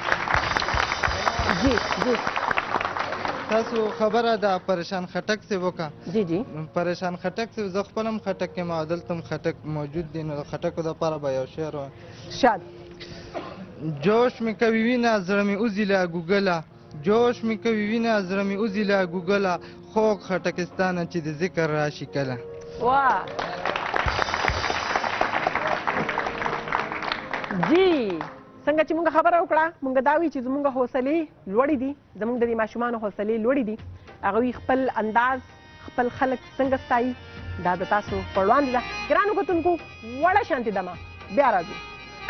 جی جی تاسو خبره د پریشان خټک سے وکړه. جی جی پریشان خټک سے زه خپل هم خټک یم او دلته هم خټک موجود دی نو د خټکو دپاره به یو شعر وایم. شاد. جوش می کوي وینه زړه مې وځي له ګوګله جوش می کوي وینه زړه مې وځي له ګوګله خوږ خټکستانه چې د ذکر راشي کله. واه جی څنګه چې موږ خبره وکړه موږ دا وی چې زموږ حوصلې لوړې دي زموږ د دې ماشومانو حوصلې لوړې دي هغوی خپل انداز خپل خلک څنګه ستایي دا د تاسو په وړاندې ده. ګرانو کتونکو وړه شانتې دمه بیا راځو.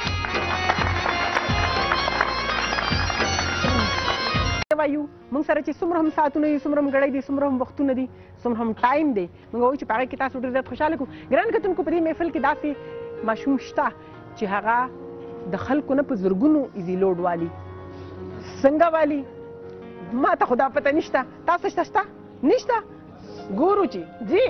وایو موږ سره چې څومره هم ساعتونه دي څومره هم ګړۍ دي څومره هم وختونه دي څومره هم ټایم دی موږ وایو چې په هغې کې تاسو ډېر زیات خوشحاله کړو. ګران کتونکو په دې محفل کې داسې ماشوم شته چې هغه د خلکو نه په زرګونو ایزي لوډ والي. څنګه والي ما ته خو دا پته نشته تاسو شته شته نشته ګورو چې جی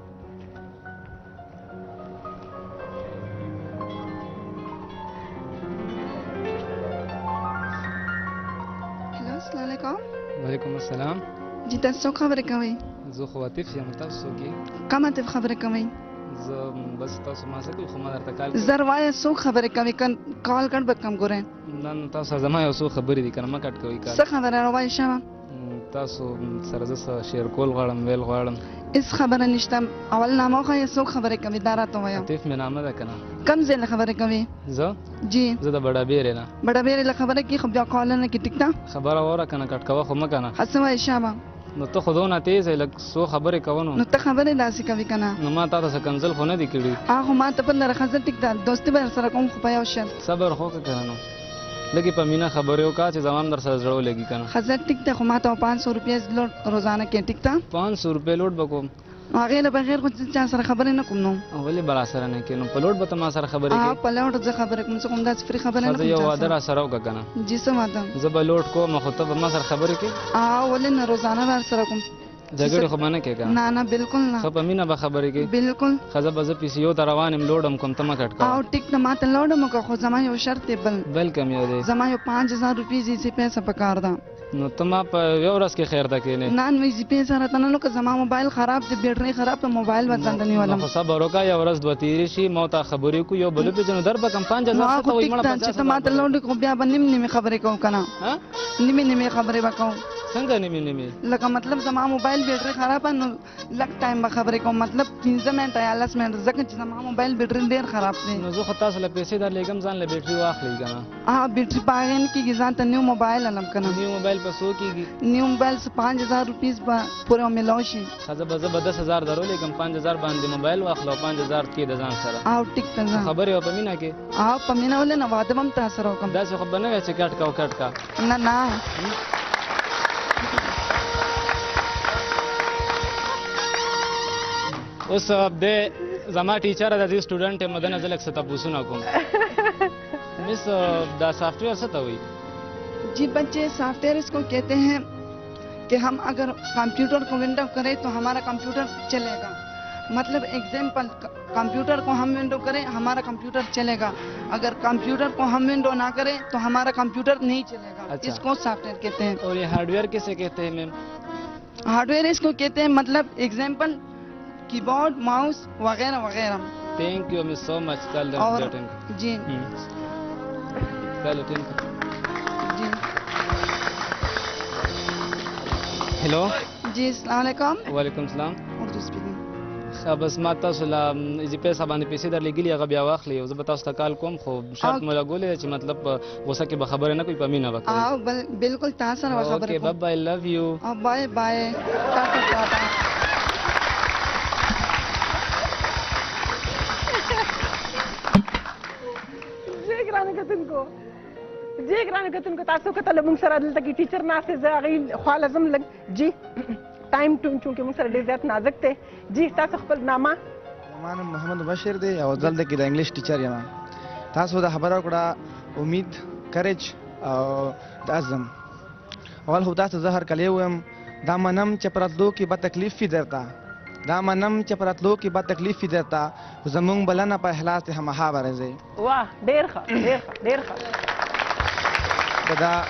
السلام علیکم. وعلیکم السلام. جی تاسو څوک خبرې کوئ؟ زه خو عاطف یم. تاسو څوک یې؟ کوم عاطف خبرې کوئ؟ زه بس تاسو ما څه کوئ خو ما درته کال زر وایه څوک خبرې کوي کال کټ به کم ګورئ. نه نو تاسو زما یو څو خبرې دي که نه مه کټ کوئ کال. څه خبره راوایه شمه؟ تاسو سره زه څه شعر کول غواړم ویل غواړم. هېڅ خبره نشته. اول نامه وښایه څوک خبرې کوي دا راته ووایه. عاطف مې نامه ده که نه. کوم ځای له خبرې کوې؟ زه جی زه د بډابېرې نه. بډابېرې له خبره کوي خو بیا کالونه کې ټیک ده خبره واوره که نه کټ کوه خو مه که نه. څه وایې شابه؟ نو ته خو دونه تیز یې لږ څو خبرې کوه نو. نو ته خبرې داسې کوې که نه؟ نو ما تا ته څه کنځل خو نه دي کړي. هغه ما ته په لره ښځه ټیک ده دوستي به درسره کوم خو په یو شرط. صبر خو که که نه لږې په مینه خبرې وکړه چې زما هم در سره زړه ولګي که نه. ښځه ټیک ده خو ما ته پانچ سو روپیه لوډ روزانه کې ټیک ده. پانچ سو روپۍ لوډ به کوم. نو هغې نه بغیر خو چا سره خبرې نه کوم. نو ولې به را سره نه کوې نو په لوډ به ته ما سره خبرې کوې؟ په لوډ زه خبرې کوم څه کوم داسې فري خبرې نه کوم. یو واده را سره وکړه که نه. جی څه واده؟ زه به لوډ کوم خو ته به ما سره خبرې کوې؟ ولې نه روزانه به سره کوم. جګړې خو به نه کوې که نه نه بالکل نه. ښه په مینه به خبرې کوې؟ بالکل. ښه زه به زه پیسې یو ته روان یم لوډ هم کوم ته مه کټ کوه. او ټیک ده ما ته لوډ هم وکړه خو زما یو شرط دی بل. بل کوم یو دی؟ زما یو پانچ هزار روپۍ زیسي پیسه پکار ده. نو ته ما په یو ورځ کې خیر ده کېنې؟ نه نو زی پیسه راته نه لکه زما موبایل خراب دی بیټرۍ خراب ده موبایل به ځان ته نیولم. خو صبر وکړه یو ورځ دوه تېرې شي ما ورته خبرې وکړو یو بل وپېژنو در به کم پنځه هزار څه ته وایي مړه پنځه چې ته ما ته لوډ خو بیا به نیم نیمې خبرې کوو که نه. نیمې نیمې خبرې به کوم. څنګه نیمې نیمې؟ لکه مطلب زما موبایل بیټرۍ خرابه نو لږ ټایم به خبرې کوم مطلب پنځه منټه یا لس منټه ځکه چې زما موبایل بیټرۍ ډېر خراب دی. نو زه خو تاسو له پیسې درلېږم ځان له بیټرۍ واخلئ که نه. ها بیټرۍ په هغې نه کېږي ځان ته نیو موبایل هلم که نه. نیو موبایل په څو کېږي؟ نیو موبایل څه پانچ هزار روپیز به پورې میلاو شي. ښه زه به زه به دس هزار درولېږم پنځ هزار باندې موبایل واخله او پنځ هزار کې د ځان سره. او ټیک ته ځه. خبرې وه په مینه کې؟ او په مینه ولې نه واده به هم تا سره وکړم. داسې خو به نه وی چې کټ کا او کټ کا. نه نه اوس د زما ټیچر د دې سټوډنټ یم دنه زه لږ څه تپوسونه کوم. مس دا سافټویر څه ته وایي؟ जी बच्चे सॉफ्टवेयर इसको कहते हैं कि हम अगर कंप्यूटर को विंडो करें तो हमारा कंप्यूटर चलेगा. मतलब एग्जाम्पल कंप्यूटर को हम विंडो करें हमारा कंप्यूटर चलेगा. अगर कंप्यूटर को हम विंडो ना करें तो हमारा कंप्यूटर नहीं चलेगा. अच्छा. इसको सॉफ्टवेयर कहते हैं. और ये हार्डवेयर किसे कहते हैं मैम? हार्डवेयर इसको कहते हैं मतलब एग्जाम्पल कीबोर्ड माउस वगैरह वगैरह. Thank you miss so much. कल जी कल हेलो जी अस्सलाम वालेकुम. वालेकुम सलाम. उर्दू स्पीकिंग. ښه بس ما تاسو له ایزي پیسه باندې پیسې درلېږلي هغه بیا واخلئ او زه به تاسو ته کال کوم خو شرط مو لګولی دی چې مطلب په غوسه کې به خبرې نه کوئ په مینه به کوئ. او بالکل تا سره به خبرې اوکې بای بای لو یو. بای بای ټاټا ټاټا. جی ګرانو کتونکو جی ګرانو کتونکو تاسو کتل موږ سره دلته کې ټیچر ناست دی زه هغې خوا لازم لږ جی ټایم چونکې موږ سره ډېر زیات نازک دی. جی تاسو خپل نامه؟ زما نوم محمد مبشر دی او دلته کې د انګلیش ټیچر یم. تاسو دا خبره وکړه امید کریج او د عزم اول خو تاسو زهر کلی ویم دا منم چې پراتلو کې به تکلیف وي درته دا منم چې پراتلو کې به تکلیف وي درته خو زمونږ بلنه په اخلاص د همها به راځي. واه ډېر ښه ډېر ښه ډېر ښه. په دا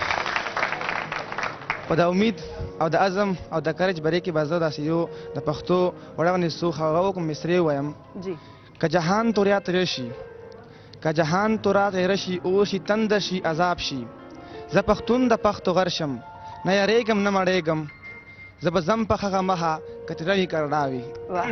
په د امید او د عزم او د کرج بری کې به زه داسې یو د پښتو وړاندې څو هغه وکړم مصرې ویم جی که جهان توریا تیره شي که جهان تورا تیره شي اور شي تنده شي عذاب شي زه پښتون د پښتو غر شم نه یریږم نه مړېږم زه به ځم په هغه مخه که تیره وي کرړا وي.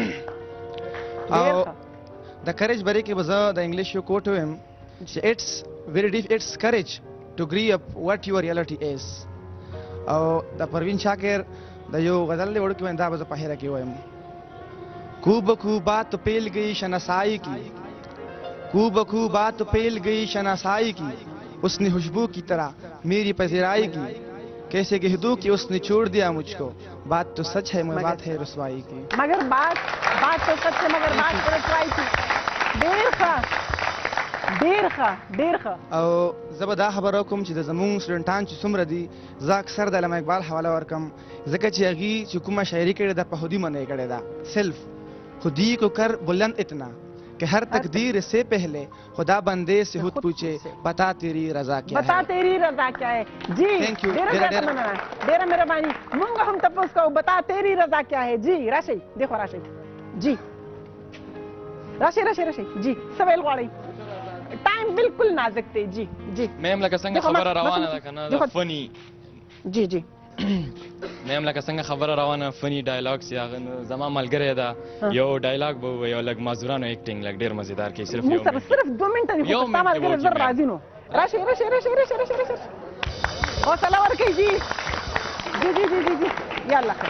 او د کرج بری کې به زه د انګلیش یو کوټ ویم چې اټس ویری ډیف اټس کریج ټو ګری اپ واټ یور ریالټي از. او د پروین شاکر د یو غزل دی وړو کې دا به زه په هیره کې وایم کو بخو بات پیل گئی شناسائی کی کو بخو بات پیل گئی شناسائی کی اس نے خوشبو کی طرح میری پذیرائی کی کیسے کہہ دوں کہ اس نے چھوڑ دیا مجھ کو بات تو سچ ہے مگر بات ہے رسوائی کی مگر بات بات تو سچ ہے مگر بات ہے رسوائی کی. ډېر ښه ډېر ښه ډېر ښه. او زه به دا خبره وکړم چې د زمونږ سټوډنټان چې څومره دي زه اکثر د علامه اقبال حواله ورکړم ځکه چې هغې چې کومه شاعري کړې ده په خودي منع یې کړې ده سیلف خودی کو کر بلند اتنا کہ ہر تقدیر سے پہلے خدا بندے سے خود پوچھے بتا تیری رضا کیا ہے بتا تیری رضا کیا ہے. جی ډېره ډېره مهرباني مونږ هم تپوس کوو بتا تیری رضا کیا ہے. جی راشئ دیخوا راشئ جی راشئ راشئ راشئ جی څه ویل غواړئ ټایم بالکل نازک دی. جی جی میم لکه څنګه خبره روانه ده که نه د فني جی جی میم لکه څنګه خبره روانه فني ډایلاګس یا زما ملګری ده یو ډایلاګ به ووایي او لږ مازورانو ایکټینګ لږ ډېر مزېدار کوي صرف یو موږ صرف دوه منټه دي خو ستا ملګری زر راځي نو راشئ راشئ راشئ راشئ راشئ راشئ حوصله ورکئ جی جی جی جی جی جی یالا ښه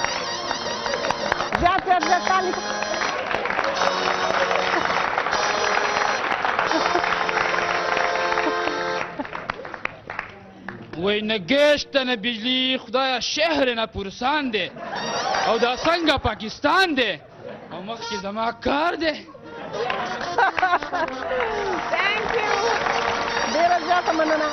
زیات زیات زیات تالی وای نه گشت نه بجلی خدایا شهر نه پرسان دی او دا څنګه پاکستان دی او مخکې زما کار دی. تھینک یو ډېره زیاته مننه.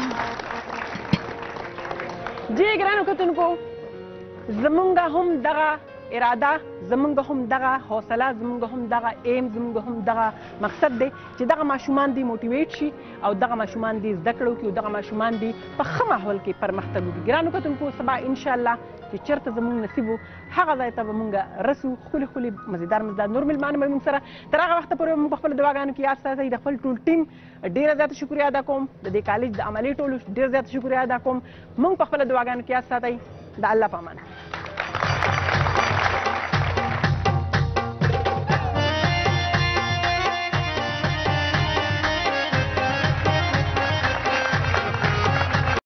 جی ګرانو کتونکو زمونږ هم دغه اراده زمونږ هم دغه حوصله زمونږ هم دغه ایم زمونږ هم دغه مقصد دی چې دغه ماشومان دي موټیویټ شي او دغه ماشومان دي زده کړه وکړي او دغه ماشومان دي په ښه ماحول کې پرمختګ وکړي. ګرانو کتونکو سبا انشاءالله چې چېرته زمونږ نصیب و هغه ځای ته به مونږ رسو ښکلي ښکلي مزیدار مزیدار نور مېلمانه به مونږ سره تر هغه وخته پورې مونږ په خپلو دعاګانو کې یاد ساتئ. د خپل ټول ټیم ډېره زیاته شکریه ادا کوم د دې کالج د عملي ټولو ډېر زیاته شکریه ادا کوم. مونږ په خپلو دعاګانو کې یاد ساتئ. د الله په امان.